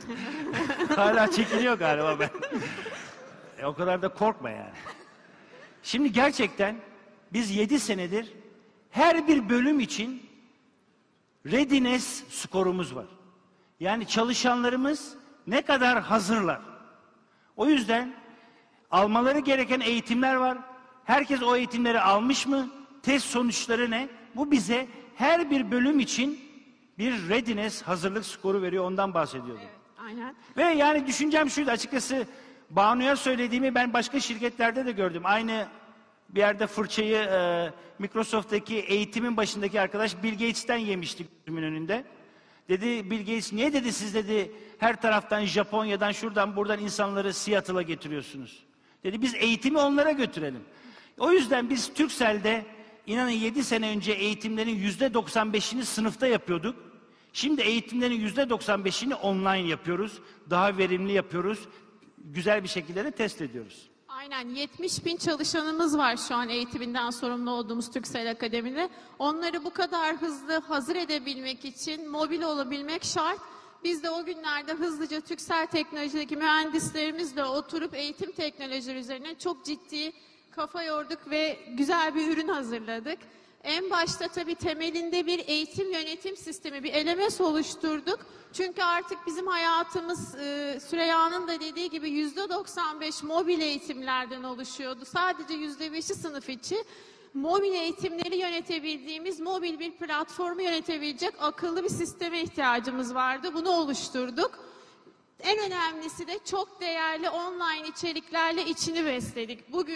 Hala çekiliyor galiba ben. O kadar da korkma yani. Şimdi gerçekten biz 7 senedir her bir bölüm için readiness skorumuz var. Yani çalışanlarımız ne kadar hazırlar. O yüzden almaları gereken eğitimler var. Herkes o eğitimleri almış mı? Test sonuçları ne? Bu bize her bir bölüm için bir readiness, hazırlık skoru veriyor. Ondan bahsediyordum. Evet, aynen. Ve yani düşüncem şuydu açıkçası, Banu'ya söylediğimi ben başka şirketlerde de gördüm. Aynı bir yerde fırçayı Microsoft'taki eğitimin başındaki arkadaş Bill Gates'ten yemiştik gözümün önünde. Dedi Bill Gates, "Niye," dedi, "siz," dedi, "her taraftan, Japonya'dan, şuradan buradan insanları Seattle'a getiriyorsunuz?" Dedi, "Biz eğitimi onlara götürelim." O yüzden biz Turkcell'de inanın 7 sene önce eğitimlerin %95'ini sınıfta yapıyorduk. Şimdi eğitimlerin %95'ini online yapıyoruz. Daha verimli yapıyoruz. Güzel bir şekilde de test ediyoruz. Aynen, 70.000 çalışanımız var şu an eğitiminden sorumlu olduğumuz Turkcell Akademi'de. Onları bu kadar hızlı hazır edebilmek için mobil olabilmek şart. Biz de o günlerde hızlıca Turkcell Teknoloji'deki mühendislerimizle oturup eğitim teknolojileri üzerine çok ciddi kafa yorduk ve güzel bir ürün hazırladık. En başta tabii temelinde bir eğitim yönetim sistemi, bir LMS oluşturduk. Çünkü artık bizim hayatımız Süreyya'nın da dediği gibi %95 mobil eğitimlerden oluşuyordu. Sadece %5'i sınıf içi. Mobil eğitimleri yönetebildiğimiz, mobil bir platformu yönetebilecek akıllı bir sisteme ihtiyacımız vardı. Bunu oluşturduk. En önemlisi de çok değerli online içeriklerle içini besledik. Bugün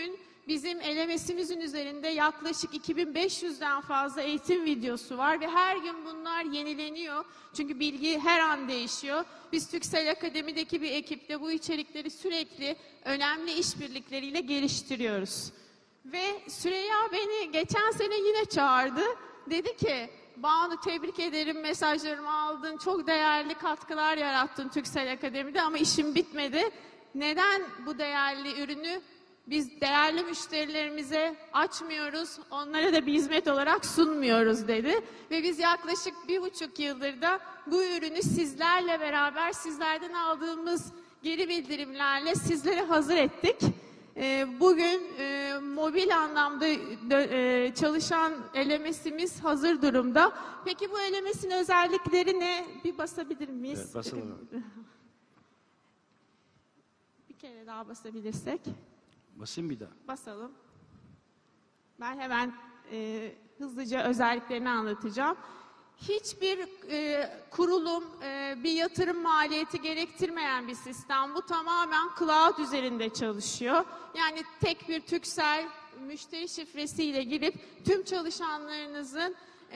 bizim LMS'imizin üzerinde yaklaşık 2500'den fazla eğitim videosu var ve her gün bunlar yenileniyor. Çünkü bilgi her an değişiyor. Biz Turkcell Akademi'deki bir ekiple bu içerikleri sürekli önemli işbirlikleriyle geliştiriyoruz. Ve Süreyya beni geçen sene yine çağırdı. Dedi ki, Banu tebrik ederim, mesajlarımı aldın, çok değerli katkılar yarattın Turkcell Akademi'de ama işim bitmedi. Neden bu değerli ürünü biz değerli müşterilerimize açmıyoruz, onlara da bir hizmet olarak sunmuyoruz dedi. Ve biz yaklaşık 1,5 yıldır da bu ürünü sizlerle beraber, sizlerden aldığımız geri bildirimlerle sizlere hazır ettik. Bugün mobil anlamda çalışan LMS'imiz hazır durumda. Peki bu LMS'in özellikleri ne? Bir basabilir miyiz? Evet, basalım. Bir kere daha basabilirsek. Basayım bir daha. Basalım. Ben hemen hızlıca özelliklerini anlatacağım. Hiçbir kurulum, bir yatırım maliyeti gerektirmeyen bir sistem. Bu tamamen cloud üzerinde çalışıyor. Yani tek bir Turkcell müşteri şifresiyle girip tüm çalışanlarınızın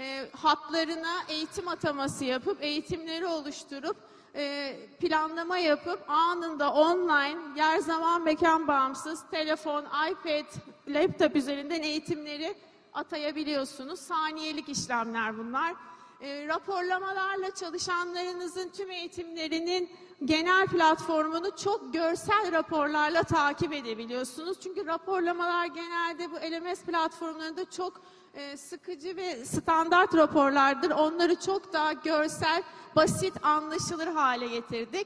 hatlarına eğitim ataması yapıp, eğitimleri oluşturup, planlama yapıp anında online, yer zaman mekan bağımsız, telefon, iPad, laptop üzerinden eğitimleri atayabiliyorsunuz. Saniyelik işlemler bunlar. Raporlamalarla çalışanlarınızın tüm eğitimlerinin genel platformunu çok görsel raporlarla takip edebiliyorsunuz. Çünkü raporlamalar genelde bu LMS platformlarında çok sıkıcı ve standart raporlardır. Onları çok daha görsel, basit, anlaşılır hale getirdik.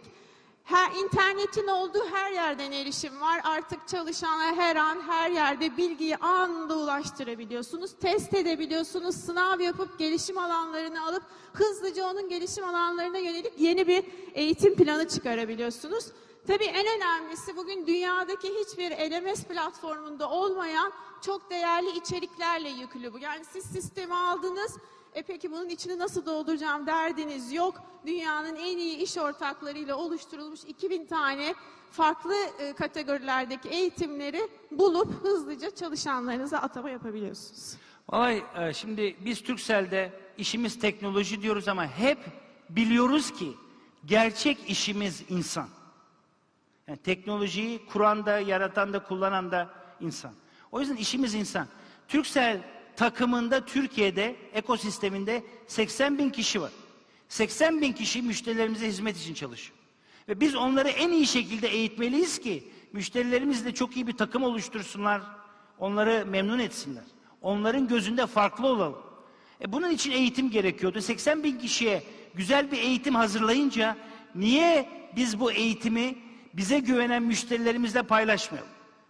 İnternetin olduğu her yerden erişim var. Artık çalışanlar her an, her yerde bilgiyi anında ulaştırabiliyorsunuz. Test edebiliyorsunuz. Sınav yapıp gelişim alanlarını alıp hızlıca onun gelişim alanlarına yönelik yeni bir eğitim planı çıkarabiliyorsunuz. Tabii en önemlisi bugün dünyadaki hiçbir LMS platformunda olmayan çok değerli içeriklerle yüklü bu. Yani siz sistemi aldınız. Peki bunun içini nasıl dolduracağım derdiniz yok. Dünyanın en iyi iş ortaklarıyla oluşturulmuş 2000 tane farklı kategorilerdeki eğitimleri bulup hızlıca çalışanlarınıza atama yapabiliyorsunuz. Vallahi şimdi biz Turkcell'de işimiz teknoloji diyoruz ama hep biliyoruz ki gerçek işimiz insan. Yani teknolojiyi kuran da, yaratan da, kullanan da insan. O yüzden işimiz insan. Turkcell takımında Türkiye'de, ekosisteminde 80.000 kişi var. 80.000 kişi müşterilerimize hizmet için çalışıyor. Ve biz onları en iyi şekilde eğitmeliyiz ki müşterilerimizle çok iyi bir takım oluştursunlar, onları memnun etsinler. Onların gözünde farklı olalım. Bunun için eğitim gerekiyordu. 80.000 kişiye güzel bir eğitim hazırlayınca niye biz bu eğitimi bize güvenen müşterilerimizle paylaşmayalım?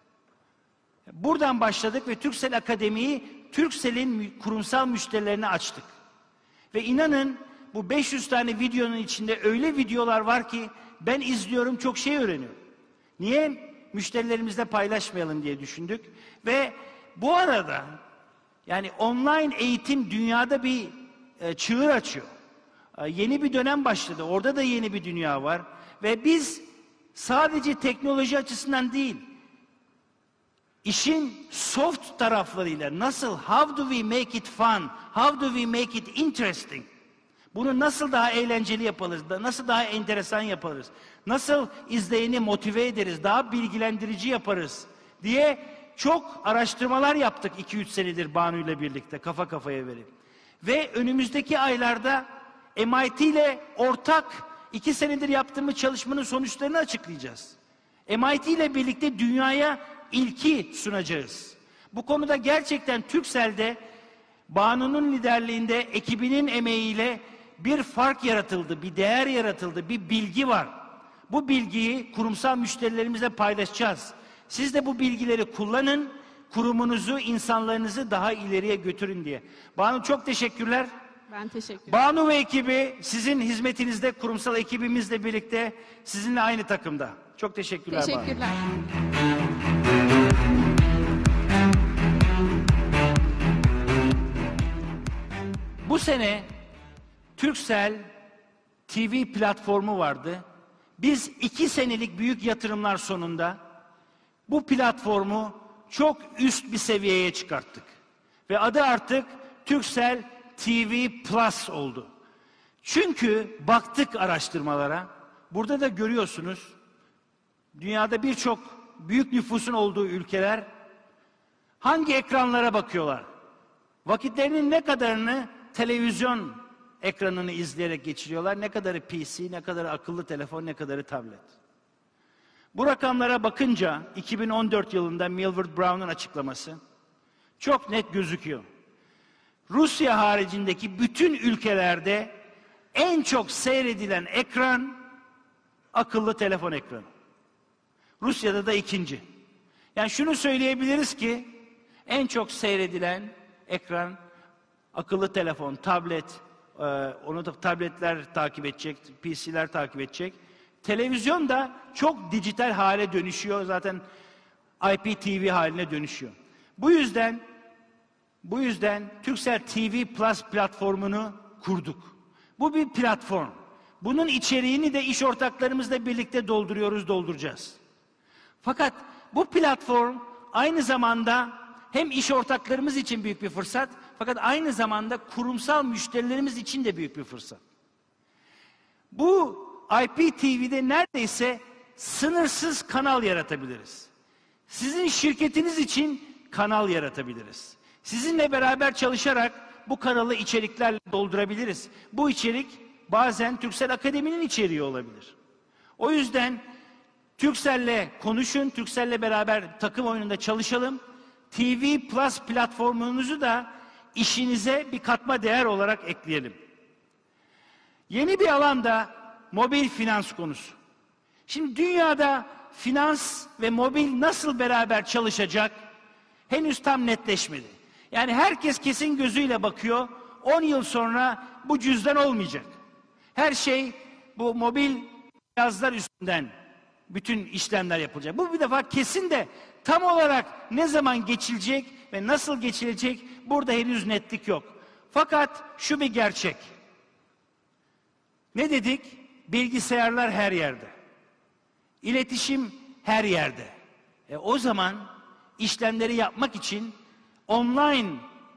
Buradan başladık ve Turkcell Akademi'yi Turkcell'in kurumsal müşterilerine açtık. Ve inanın bu 500 tane videonun içinde öyle videolar var ki ben izliyorum, çok şey öğreniyorum. Niye müşterilerimizle paylaşmayalım diye düşündük. Ve bu arada yani online eğitim dünyada bir çığır açıyor. Yeni bir dönem başladı. Orada da yeni bir dünya var. Ve biz sadece teknoloji açısından değil, İşin soft taraflarıyla nasıl, how do we make it fun, how do we make it interesting? Bunu nasıl daha eğlenceli yaparız, nasıl daha enteresan yaparız, nasıl izleyeni motive ederiz, daha bilgilendirici yaparız diye çok araştırmalar yaptık 2-3 senedir Banu ile birlikte kafa kafaya verip. Ve önümüzdeki aylarda MIT ile ortak 2 senedir yaptığımız çalışmanın sonuçlarını açıklayacağız. MIT ile birlikte dünyaya ilki sunacağız. Bu konuda gerçekten Turkcell'de Banu'nun liderliğinde, ekibinin emeğiyle bir fark yaratıldı, bir değer yaratıldı, bir bilgi var. Bu bilgiyi kurumsal müşterilerimizle paylaşacağız. Siz de bu bilgileri kullanın, kurumunuzu, insanlarınızı daha ileriye götürün diye. Banu çok teşekkürler. Ben teşekkür ederim. Banu ve ekibi sizin hizmetinizde, kurumsal ekibimizle birlikte sizinle aynı takımda. Çok teşekkürler Banu. Teşekkürler. Bu sene Turkcell TV platformu vardı. Biz 2 senelik büyük yatırımlar sonunda bu platformu çok üst bir seviyeye çıkarttık. Ve adı artık Turkcell TV Plus oldu. Çünkü baktık araştırmalara, burada da görüyorsunuz, dünyada birçok büyük nüfusun olduğu ülkeler hangi ekranlara bakıyorlar? Vakitlerinin ne kadarını televizyon ekranını izleyerek geçiriyorlar, ne kadarı PC, ne kadarı akıllı telefon, ne kadarı tablet. Bu rakamlara bakınca 2014 yılında Milward Brown'un açıklaması çok net gözüküyor. Rusya haricindeki bütün ülkelerde en çok seyredilen ekran akıllı telefon ekranı. Rusya'da da ikinci. Yani şunu söyleyebiliriz ki en çok seyredilen ekran akıllı telefon, tablet, onu da tabletler takip edecek, PC'ler takip edecek. Televizyon da çok dijital hale dönüşüyor. Zaten IPTV haline dönüşüyor. Bu yüzden Turkcell TV Plus platformunu kurduk. Bu bir platform. Bunun içeriğini de iş ortaklarımızla birlikte dolduracağız. Fakat bu platform aynı zamanda hem iş ortaklarımız için büyük bir fırsat, fakat aynı zamanda kurumsal müşterilerimiz için de büyük bir fırsat. Bu IPTV'de neredeyse sınırsız kanal yaratabiliriz. Sizin şirketiniz için kanal yaratabiliriz. Sizinle beraber çalışarak bu kanalı içeriklerle doldurabiliriz. Bu içerik bazen Turkcell Akademi'nin içeriği olabilir. O yüzden Turkcell'le konuşun, Turkcell'le beraber takım oyununda çalışalım. TV Plus platformunuzu da işinize bir katma değer olarak ekleyelim. Yeni bir alanda mobil finans konusu. Şimdi dünyada finans ve mobil nasıl beraber çalışacak henüz tam netleşmedi. Yani herkes kesin gözüyle bakıyor, 10 yıl sonra bu cüzdan olmayacak. Her şey bu mobil cihazlar üstünden bütün işlemler yapılacak. Bu bir defa kesin de tam olarak ne zaman geçilecek ve nasıl geçilecek burada henüz netlik yok. Fakat şu bir gerçek. Ne dedik? Bilgisayarlar her yerde. İletişim her yerde. O zaman işlemleri yapmak için online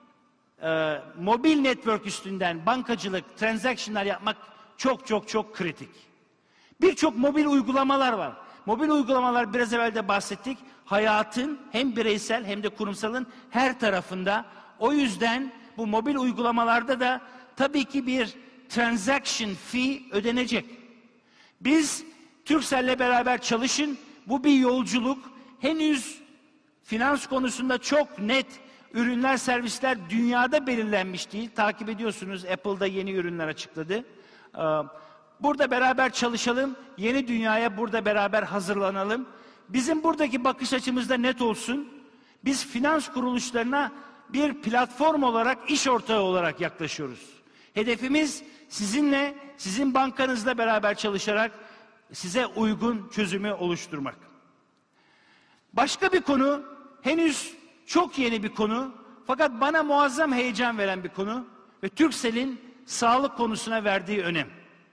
mobil network üstünden bankacılık, transaction'lar yapmak çok kritik. Birçok mobil uygulamalar var. Mobil uygulamalar biraz evvel de bahsettik. Hayatın hem bireysel hem de kurumsalın her tarafında. O yüzden bu mobil uygulamalarda da tabii ki bir transaction fee ödenecek. Biz Turkcell'le beraber çalışın. Bu bir yolculuk. Henüz finans konusunda çok net ürünler, servisler dünyada belirlenmiş değil. Takip ediyorsunuz, Apple'da yeni ürünler açıkladı. Burada beraber çalışalım, yeni dünyaya burada beraber hazırlanalım. Bizim buradaki bakış açımız da net olsun. Biz finans kuruluşlarına bir platform olarak, iş ortağı olarak yaklaşıyoruz. Hedefimiz sizinle, sizin bankanızla beraber çalışarak size uygun çözümü oluşturmak. Başka bir konu, henüz çok yeni bir konu, fakat bana muazzam heyecan veren bir konu ve Turkcell'in sağlık konusuna verdiği önem.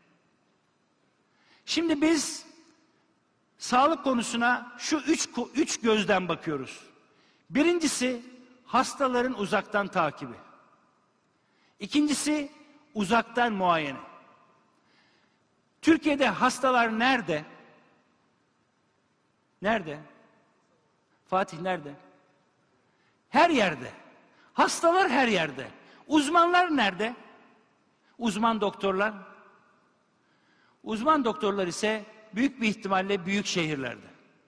Şimdi biz sağlık konusuna şu üç gözden bakıyoruz. Birincisi hastaların uzaktan takibi. İkincisi uzaktan muayene. Türkiye'de hastalar nerede? Nerede? Fatih nerede? Her yerde. Hastalar her yerde. Uzmanlar nerede? Uzman doktorlar. Uzman doktorlar ise büyük bir ihtimalle büyük şehirlerde.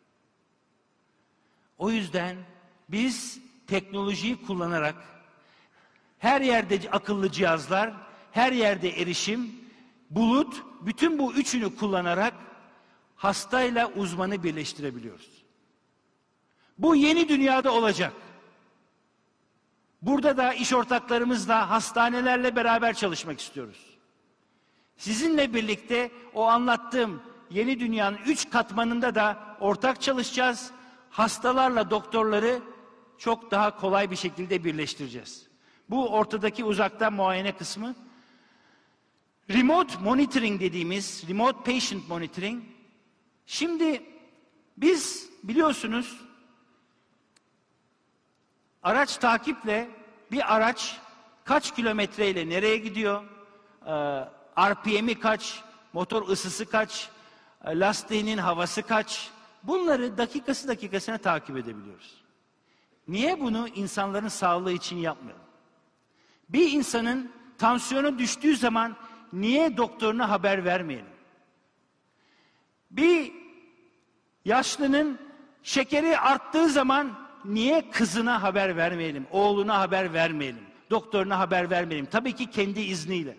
O yüzden biz teknolojiyi kullanarak her yerde akıllı cihazlar, her yerde erişim, bulut, bütün bu üçünü kullanarak hastayla uzmanı birleştirebiliyoruz. Bu yeni dünyada olacak. Burada da iş ortaklarımızla, hastanelerle beraber çalışmak istiyoruz. Sizinle birlikte o anlattığım yeni dünyanın 3 katmanında da ortak çalışacağız. Hastalarla doktorları çok daha kolay bir şekilde birleştireceğiz. Bu ortadaki uzaktan muayene kısmı. Remote monitoring dediğimiz, remote patient monitoring. Şimdi biz biliyorsunuz araç takiple bir araç kaç kilometreyle nereye gidiyor, RPM'i kaç, motor ısısı kaç, lastiğinin havası kaç, bunları dakikasına takip edebiliyoruz. Niye bunu insanların sağlığı için yapmayalım? Bir insanın tansiyonu düştüğü zaman niye doktoruna haber vermeyelim? Bir yaşlının şekeri arttığı zaman niye kızına haber vermeyelim, oğluna haber vermeyelim, doktoruna haber vermeyelim? Tabii ki kendi izniyle.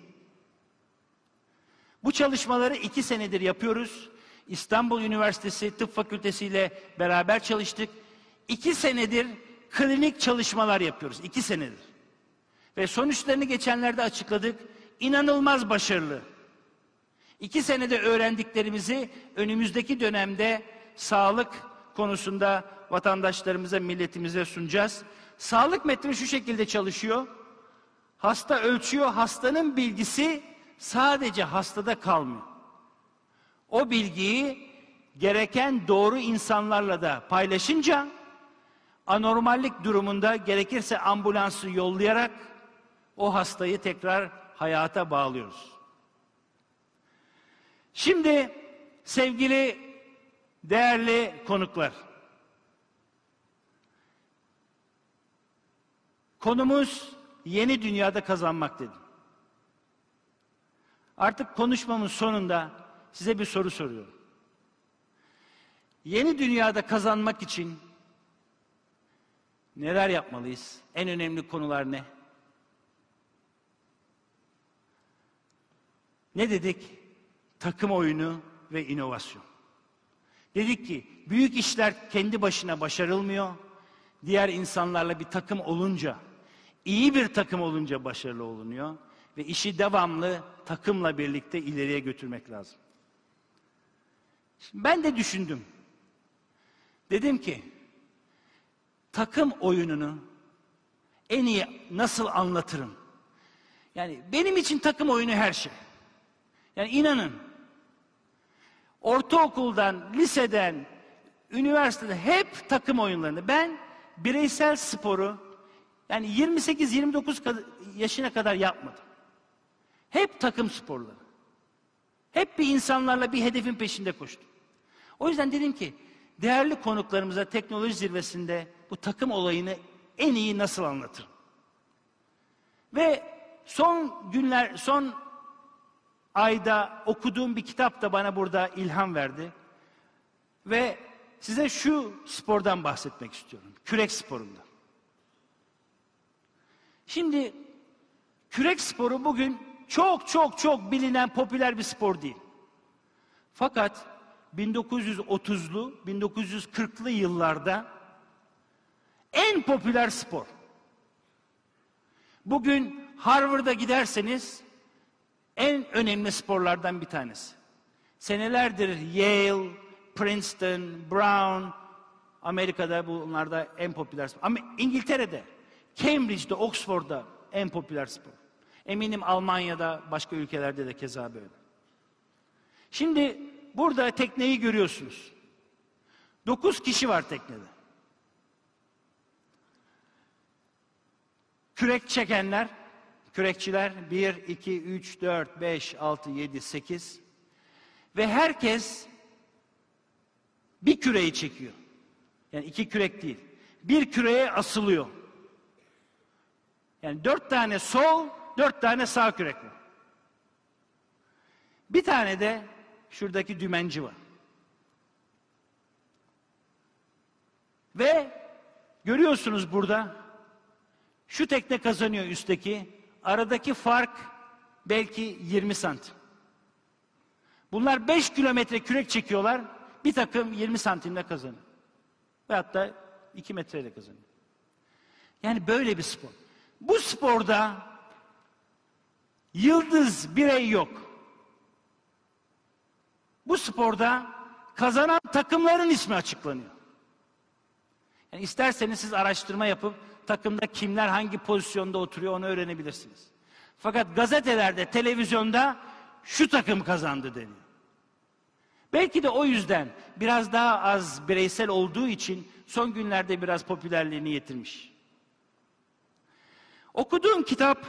Bu çalışmaları 2 senedir yapıyoruz. İstanbul Üniversitesi Tıp Fakültesi ile beraber çalıştık. 2 senedir klinik çalışmalar yapıyoruz. 2 senedir. Ve sonuçlarını geçenlerde açıkladık. İnanılmaz başarılı. 2 senede öğrendiklerimizi önümüzdeki dönemde sağlık konusunda vatandaşlarımıza, milletimize sunacağız. Sağlık metni şu şekilde çalışıyor. Hasta ölçüyor, hastanın bilgisi sadece hastada kalmıyor. O bilgiyi gereken doğru insanlarla da paylaşınca anormallik durumunda gerekirse ambulansı yollayarak o hastayı tekrar hayata bağlıyoruz. Şimdi sevgili değerli konuklar, konumuz yeni dünyada kazanmak dedim. Artık konuşmamın sonunda size bir soru soruyorum. Yeni dünyada kazanmak için neler yapmalıyız? En önemli konular ne? Ne dedik? Takım oyunu ve inovasyon. Dedik ki büyük işler kendi başına başarılmıyor. Diğer insanlarla bir takım olunca, iyi bir takım olunca başarılı olunuyor. Ve işi devamlı takımla birlikte ileriye götürmek lazım. Şimdi ben de düşündüm. Dedim ki takım oyununu en iyi nasıl anlatırım? Yani benim için takım oyunu her şey. Yani inanın ortaokuldan, liseden, üniversitede hep takım oyunlarını. Ben bireysel sporu yani 28-29 yaşına kadar yapmadım. Hep takım sporları. Hep bir insanlarla bir hedefin peşinde koştum. O yüzden dedim ki değerli konuklarımıza teknoloji zirvesinde bu takım olayını en iyi nasıl anlatırım? Ve son ayda okuduğum bir kitap da bana burada ilham verdi. Ve size şu spordan bahsetmek istiyorum. Kürek sporundan. Şimdi kürek sporu bugün çok bilinen popüler bir spor değil. Fakat 1930'lu, 1940'lı yıllarda en popüler spor. Bugün Harvard'a giderseniz en önemli sporlardan bir tanesi. Senelerdir Yale, Princeton, Brown, Amerika'da bunlarda en popüler spor. Ama İngiltere'de, Cambridge'de, Oxford'da en popüler spor. Eminim Almanya'da, başka ülkelerde de keza böyle. Şimdi burada tekneyi görüyorsunuz. 9 kişi var teknede. Kürek çekenler, kürekçiler 1, 2, 3, 4, 5, 6, 7, 8 ve herkes bir küreği çekiyor. Yani 2 kürek değil. Bir küreğe asılıyor. Yani 4 tane sol, 4 tane sağ kürek var. Bir tane de şuradaki dümenci var. Ve görüyorsunuz burada şu tekne kazanıyor üstteki. Aradaki fark belki 20 santim. Bunlar 5 kilometre kürek çekiyorlar. Bir takım 20 santimle kazanıyor. Ve hatta 2 metreyle kazanıyor. Yani böyle bir spor. Bu sporda yıldız birey yok. Bu sporda kazanan takımların ismi açıklanıyor. Yani isterseniz siz araştırma yapıp takımda kimler hangi pozisyonda oturuyor onu öğrenebilirsiniz. Fakat gazetelerde, televizyonda şu takım kazandı deniyor. Belki de o yüzden biraz daha az bireysel olduğu için son günlerde biraz popülerliğini yitirmiş. Okuduğum kitap,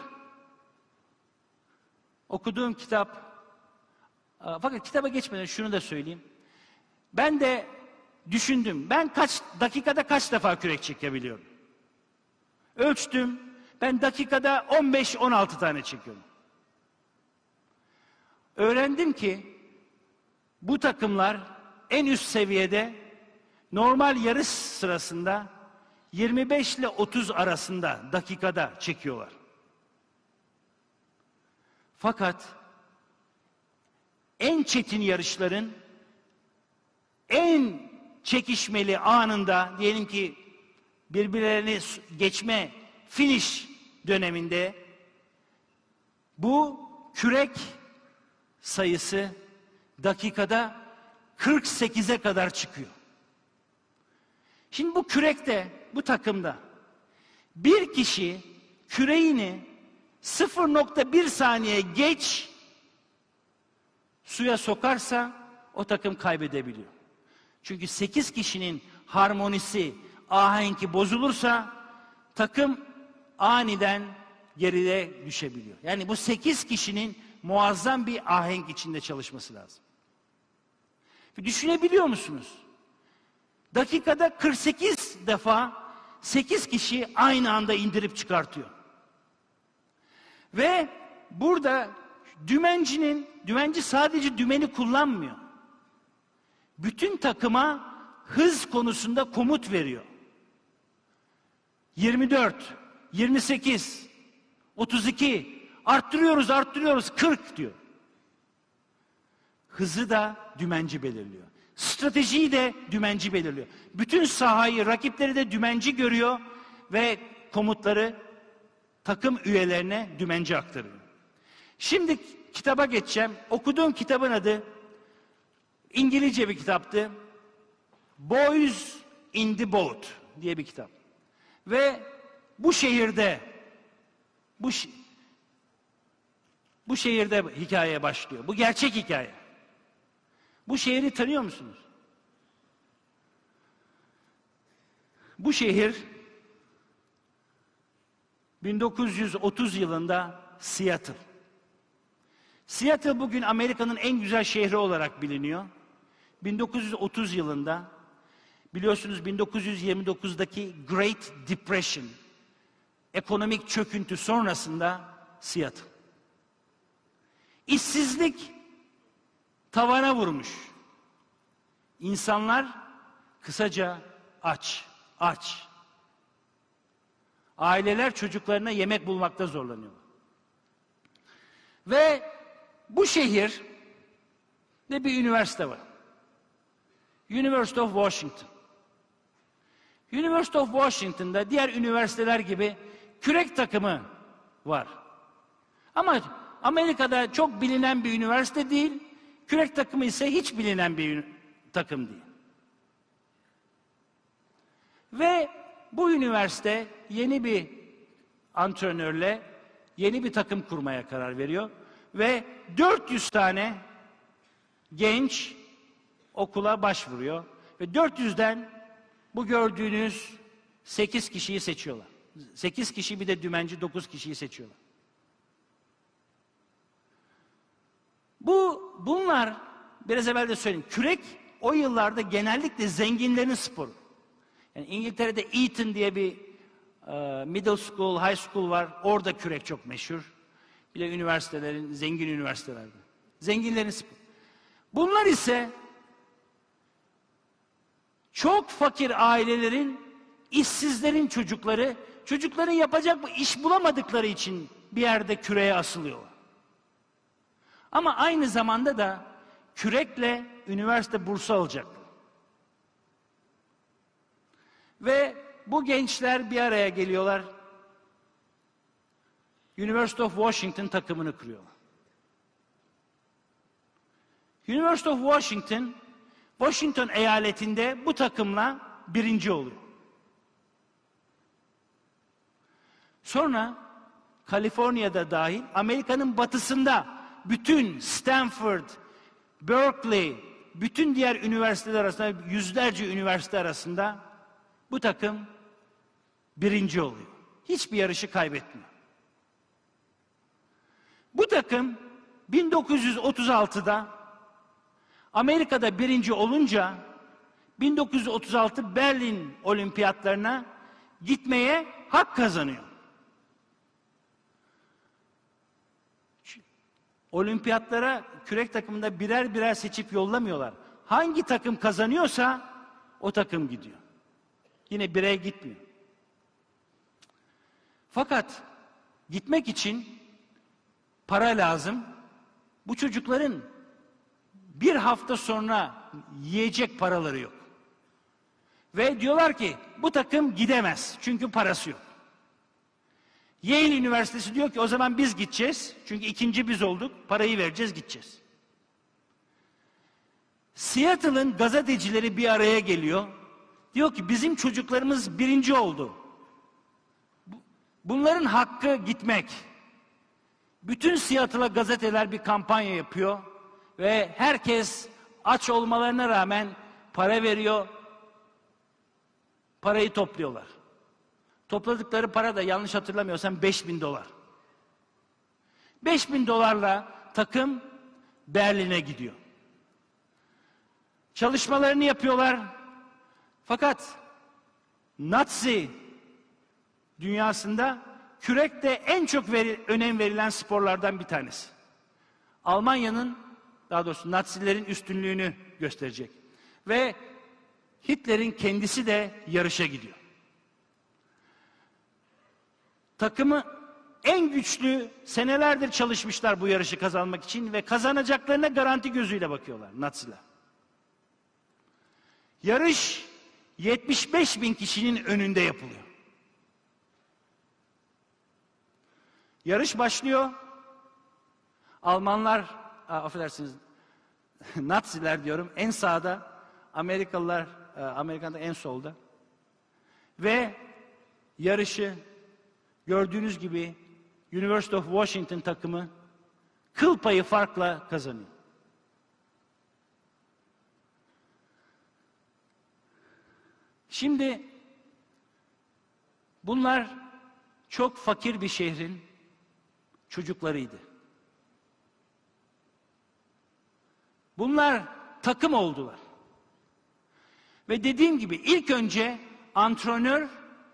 fakat kitaba geçmeden şunu da söyleyeyim. Ben de düşündüm, ben dakikada kaç defa kürek çekebiliyorum? Ölçtüm, ben dakikada 15-16 tane çekiyorum. Öğrendim ki bu takımlar en üst seviyede normal yarış sırasında 25 ile 30 arasında dakikada çekiyorlar. Fakat en çetin yarışların en çekişmeli anında, diyelim ki birbirlerini geçme finish döneminde, bu kürek sayısı dakikada 48'e kadar çıkıyor. Şimdi bu kürekte, bu takımda bir kişi küreğini 0,1 saniye geç suya sokarsa o takım kaybedebiliyor. Çünkü 8 kişinin harmonisi, ahenki bozulursa takım aniden geride düşebiliyor. Yani bu 8 kişinin muazzam bir ahenk içinde çalışması lazım. Düşünebiliyor musunuz? Dakikada 48 defa 8 kişi aynı anda indirip çıkartıyor. Ve burada dümenci sadece dümeni kullanmıyor. Bütün takıma hız konusunda komut veriyor. 24, 28, 32, arttırıyoruz 40 diyor. Hızı da dümenci belirliyor. Stratejiyi de dümenci belirliyor. Bütün sahayı, rakipleri de dümenci görüyor ve komutları takım üyelerine dümenci aktarıyor. Şimdi kitaba geçeceğim. Okuduğum kitabın adı İngilizce bir kitaptı. Boys in the Boat diye bir kitap. Ve bu şehirde hikaye başlıyor. Bu gerçek hikaye. Bu şehri tanıyor musunuz? Bu şehir 1930 yılında Seattle. Seattle bugün Amerika'nın en güzel şehri olarak biliniyor. 1930 yılında biliyorsunuz 1929'daki Great Depression, ekonomik çöküntü sonrasında Seattle. İşsizlik tavana vurmuş. İnsanlar kısaca aç. Aileler çocuklarına yemek bulmakta zorlanıyor. Ve bu şehirde bir üniversite var. University of Washington. University of Washington'da diğer üniversiteler gibi kürek takımı var. Ama Amerika'da çok bilinen bir üniversite değil, kürek takımı ise hiç bilinen bir takım değil. Ve bu üniversite yeni bir antrenörle yeni bir takım kurmaya karar veriyor. Ve 400 tane genç okula başvuruyor. Ve 400'den bu gördüğünüz 8 kişiyi seçiyorlar. 8 kişi bir de dümenci 9 kişiyi seçiyorlar. Bunlar biraz evvel de söyleyeyim. Kürek o yıllarda genellikle zenginlerin sporu. Yani İngiltere'de Eton diye bir middle school, high school var. Orada kürek çok meşhur. Bir de üniversitelerin, zengin üniversitelerde. Zenginlerin sporu. Bunlar ise çok fakir ailelerin, işsizlerin çocukların yapacak bir iş bulamadıkları için bir yerde küreğe asılıyorlar. Ama aynı zamanda da kürekle üniversite bursu alacaklar. Ve bu gençler bir araya geliyorlar. University of Washington takımını kuruyorlar. University of Washington eyaletinde bu takımla birinci oluyor. Sonra Kaliforniya'da dahil Amerika'nın batısında bütün Stanford, Berkeley, bütün diğer üniversiteler arasında, yüzlerce üniversite arasında bu takım birinci oluyor. Hiçbir yarışı kaybetmiyor. Bu takım 1936'da Amerika'da birinci olunca 1936 Berlin Olimpiyatlarına gitmeye hak kazanıyor. Olimpiyatlara kürek takımında birer birer seçip yollamıyorlar. Hangi takım kazanıyorsa o takım gidiyor. Yine birey gitmiyor. Fakat gitmek için para lazım. Bu çocukların bir hafta sonra yiyecek paraları yok. Ve diyorlar ki bu takım gidemez çünkü parası yok. Yale Üniversitesi diyor ki o zaman biz gideceğiz. Çünkü ikinci biz olduk. Parayı vereceğiz, gideceğiz. Seattle'ın gazetecileri bir araya geliyor. Diyor ki bizim çocuklarımız birinci oldu. Bunların hakkı gitmek. Bütün Seattle'a gazeteler bir kampanya yapıyor. Ve herkes aç olmalarına rağmen para veriyor. Parayı topluyorlar. Topladıkları para da yanlış hatırlamıyorsam $5.000. $5.000 takım Berlin'e gidiyor. Çalışmalarını yapıyorlar. Fakat Nazi dünyasında kürek de en çok önem verilen sporlardan bir tanesi. Almanya'nın, daha doğrusu Nazilerin üstünlüğünü gösterecek. Ve Hitler'in kendisi de yarışa gidiyor. Takımı en güçlü, senelerdir çalışmışlar bu yarışı kazanmak için ve kazanacaklarına garanti gözüyle bakıyorlar Naziler. Yarış 75.000 kişinin önünde yapılıyor. Yarış başlıyor. Almanlar, affedersiniz, Naziler diyorum, en sağda, Amerikalılar, Amerika'da en solda. Ve yarışı gördüğünüz gibi University of Washington takımı kıl payı farkla kazanıyor. Şimdi bunlar çok fakir bir şehrin çocuklarıydı. Bunlar takım oldular. Ve dediğim gibi ilk önce antrenör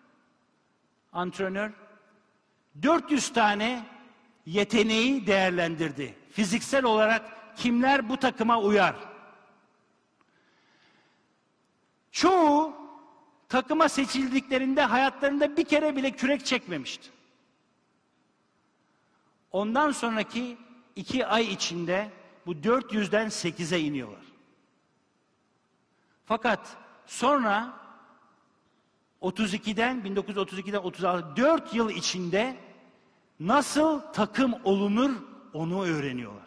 400 tane yeteneği değerlendirdi. Fiziksel olarak kimler bu takıma uyar? Çoğu takıma seçildiklerinde hayatlarında bir kere bile kürek çekmemişti. Ondan sonraki 2 ay içinde bu 400'den 8'e iniyorlar. Fakat sonra 1932'den 36, 4 yıl içinde nasıl takım olunur onu öğreniyorlar.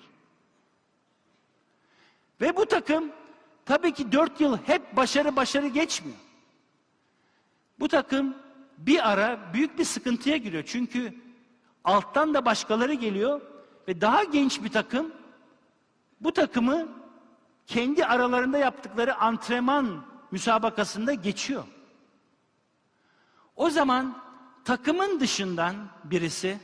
Ve bu takım tabii ki 4 yıl hep başarı geçmiyor. Bu takım bir ara büyük bir sıkıntıya giriyor. Çünkü alttan da başkaları geliyor ve daha genç bir takım bu takımı kendi aralarında yaptıkları antrenman müsabakasında geçiyor. O zaman takımın dışından birisi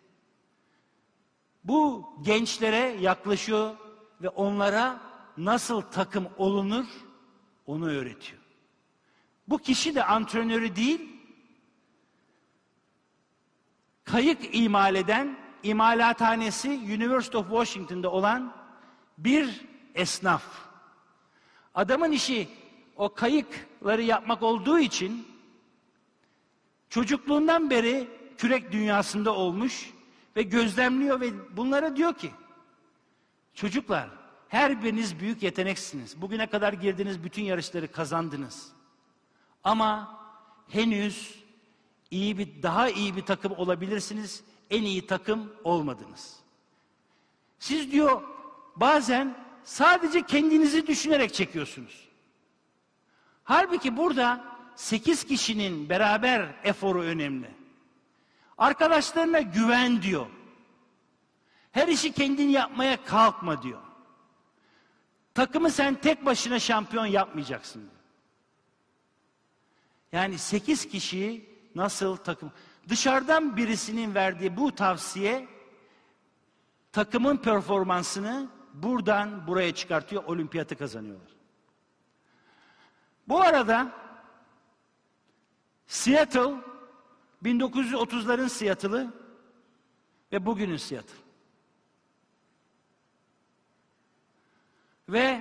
bu gençlere yaklaşıyor ve onlara nasıl takım olunur onu öğretiyor. Bu kişi de antrenörü değil, kayık imal eden, imalathanesi University of Washington'da olan bir esnaf. Adamın işi o kayıkları yapmak olduğu için çocukluğundan beri kürek dünyasında olmuş ve gözlemliyor ve bunlara diyor ki, çocuklar her biriniz büyük yeteneksiniz. Bugüne kadar girdiğiniz bütün yarışları kazandınız. Ama henüz daha iyi bir takım olabilirsiniz. En iyi takım olmadınız. Siz diyor bazen sadece kendinizi düşünerek çekiyorsunuz. Halbuki burada 8 kişinin beraber eforu önemli. Arkadaşlarına güven diyor. Her işi kendin yapmaya kalkma diyor. Takımı sen tek başına şampiyon yapmayacaksın diyor. Yani 8 kişiyi nasıl takım... Dışarıdan birisinin verdiği bu tavsiye takımın performansını buradan buraya çıkartıyor, olimpiyatı kazanıyorlar. Bu arada Seattle, 1930'ların Seattle'ı ve bugünün Seattle. Ve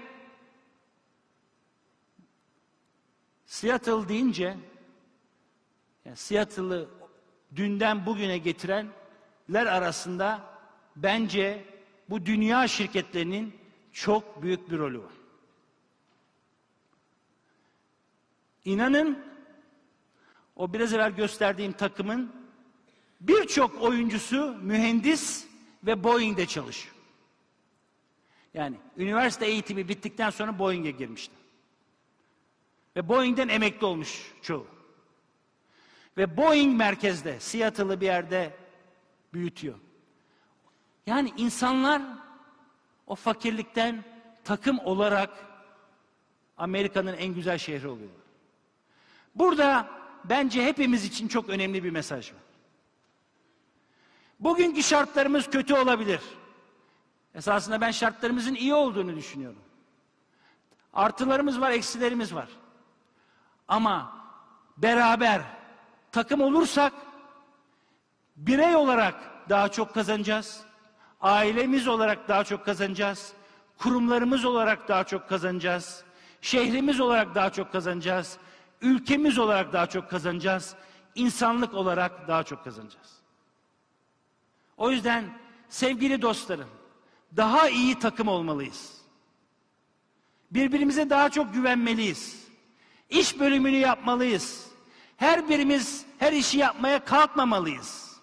Seattle deyince, yani Seattle'ı dünden bugüne getirenler arasında bence bu dünya şirketlerinin çok büyük bir rolü var. İnanın o biraz evvel gösterdiğim takımın birçok oyuncusu mühendis ve Boeing'de çalışıyor. Yani üniversite eğitimi bittikten sonra Boeing'e girmişler. Ve Boeing'den emekli olmuş çoğu. Ve Boeing merkezde, Seattle'ı bir yerde büyütüyor. Yani insanlar o fakirlikten takım olarak Amerika'nın en güzel şehri oluyor. Burada bence hepimiz için çok önemli bir mesaj var. Bugünkü şartlarımız kötü olabilir. Esasında ben şartlarımızın iyi olduğunu düşünüyorum. Artılarımız var, eksilerimiz var. Ama beraber takım olursak birey olarak daha çok kazanacağız. Ailemiz olarak daha çok kazanacağız. Kurumlarımız olarak daha çok kazanacağız. Şehrimiz olarak daha çok kazanacağız. Ülkemiz olarak daha çok kazanacağız. İnsanlık olarak daha çok kazanacağız. O yüzden sevgili dostlarım, daha iyi takım olmalıyız. Birbirimize daha çok güvenmeliyiz. İş bölümünü yapmalıyız. Her birimiz her işi yapmaya kalkmamalıyız.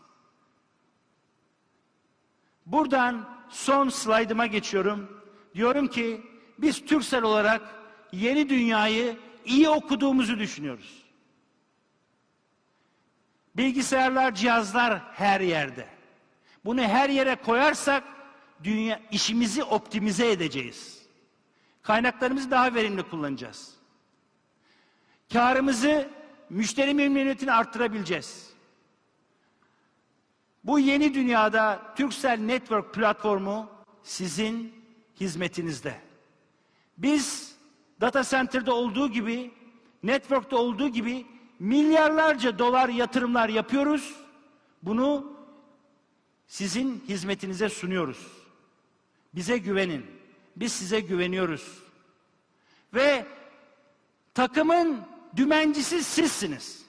Buradan son slaydıma geçiyorum. Diyorum ki biz Turkcell olarak yeni dünyayı iyi okuduğumuzu düşünüyoruz. Bilgisayarlar, cihazlar her yerde. Bunu her yere koyarsak işimizi optimize edeceğiz. Kaynaklarımızı daha verimli kullanacağız. Kârımızı, müşteri memnuniyetini arttırabileceğiz. Bu yeni dünyada Turkcell Network platformu sizin hizmetinizde. Biz data center'da olduğu gibi, network'ta olduğu gibi milyarlarca dolar yatırımlar yapıyoruz. Bunu sizin hizmetinize sunuyoruz. Bize güvenin. Biz size güveniyoruz. Ve takımın dümencisi sizsiniz.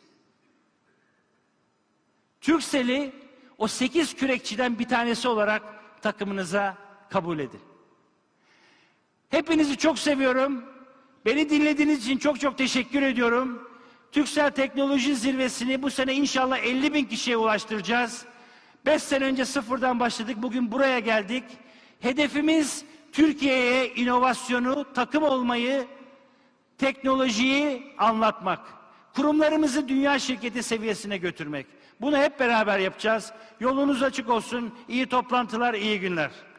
Turkcell'i o 8 kürekçiden bir tanesi olarak takımınıza kabul edin. Hepinizi çok seviyorum. Beni dinlediğiniz için çok çok teşekkür ediyorum. Turkcell Teknoloji Zirvesi'ni bu sene inşallah 50.000 kişiye ulaştıracağız. 5 sene önce sıfırdan başladık. Bugün buraya geldik. Hedefimiz Türkiye'ye inovasyonu, takım olmayı, teknolojiyi anlatmak. Kurumlarımızı dünya şirketi seviyesine götürmek. Bunu hep beraber yapacağız. Yolunuz açık olsun. İyi toplantılar, iyi günler.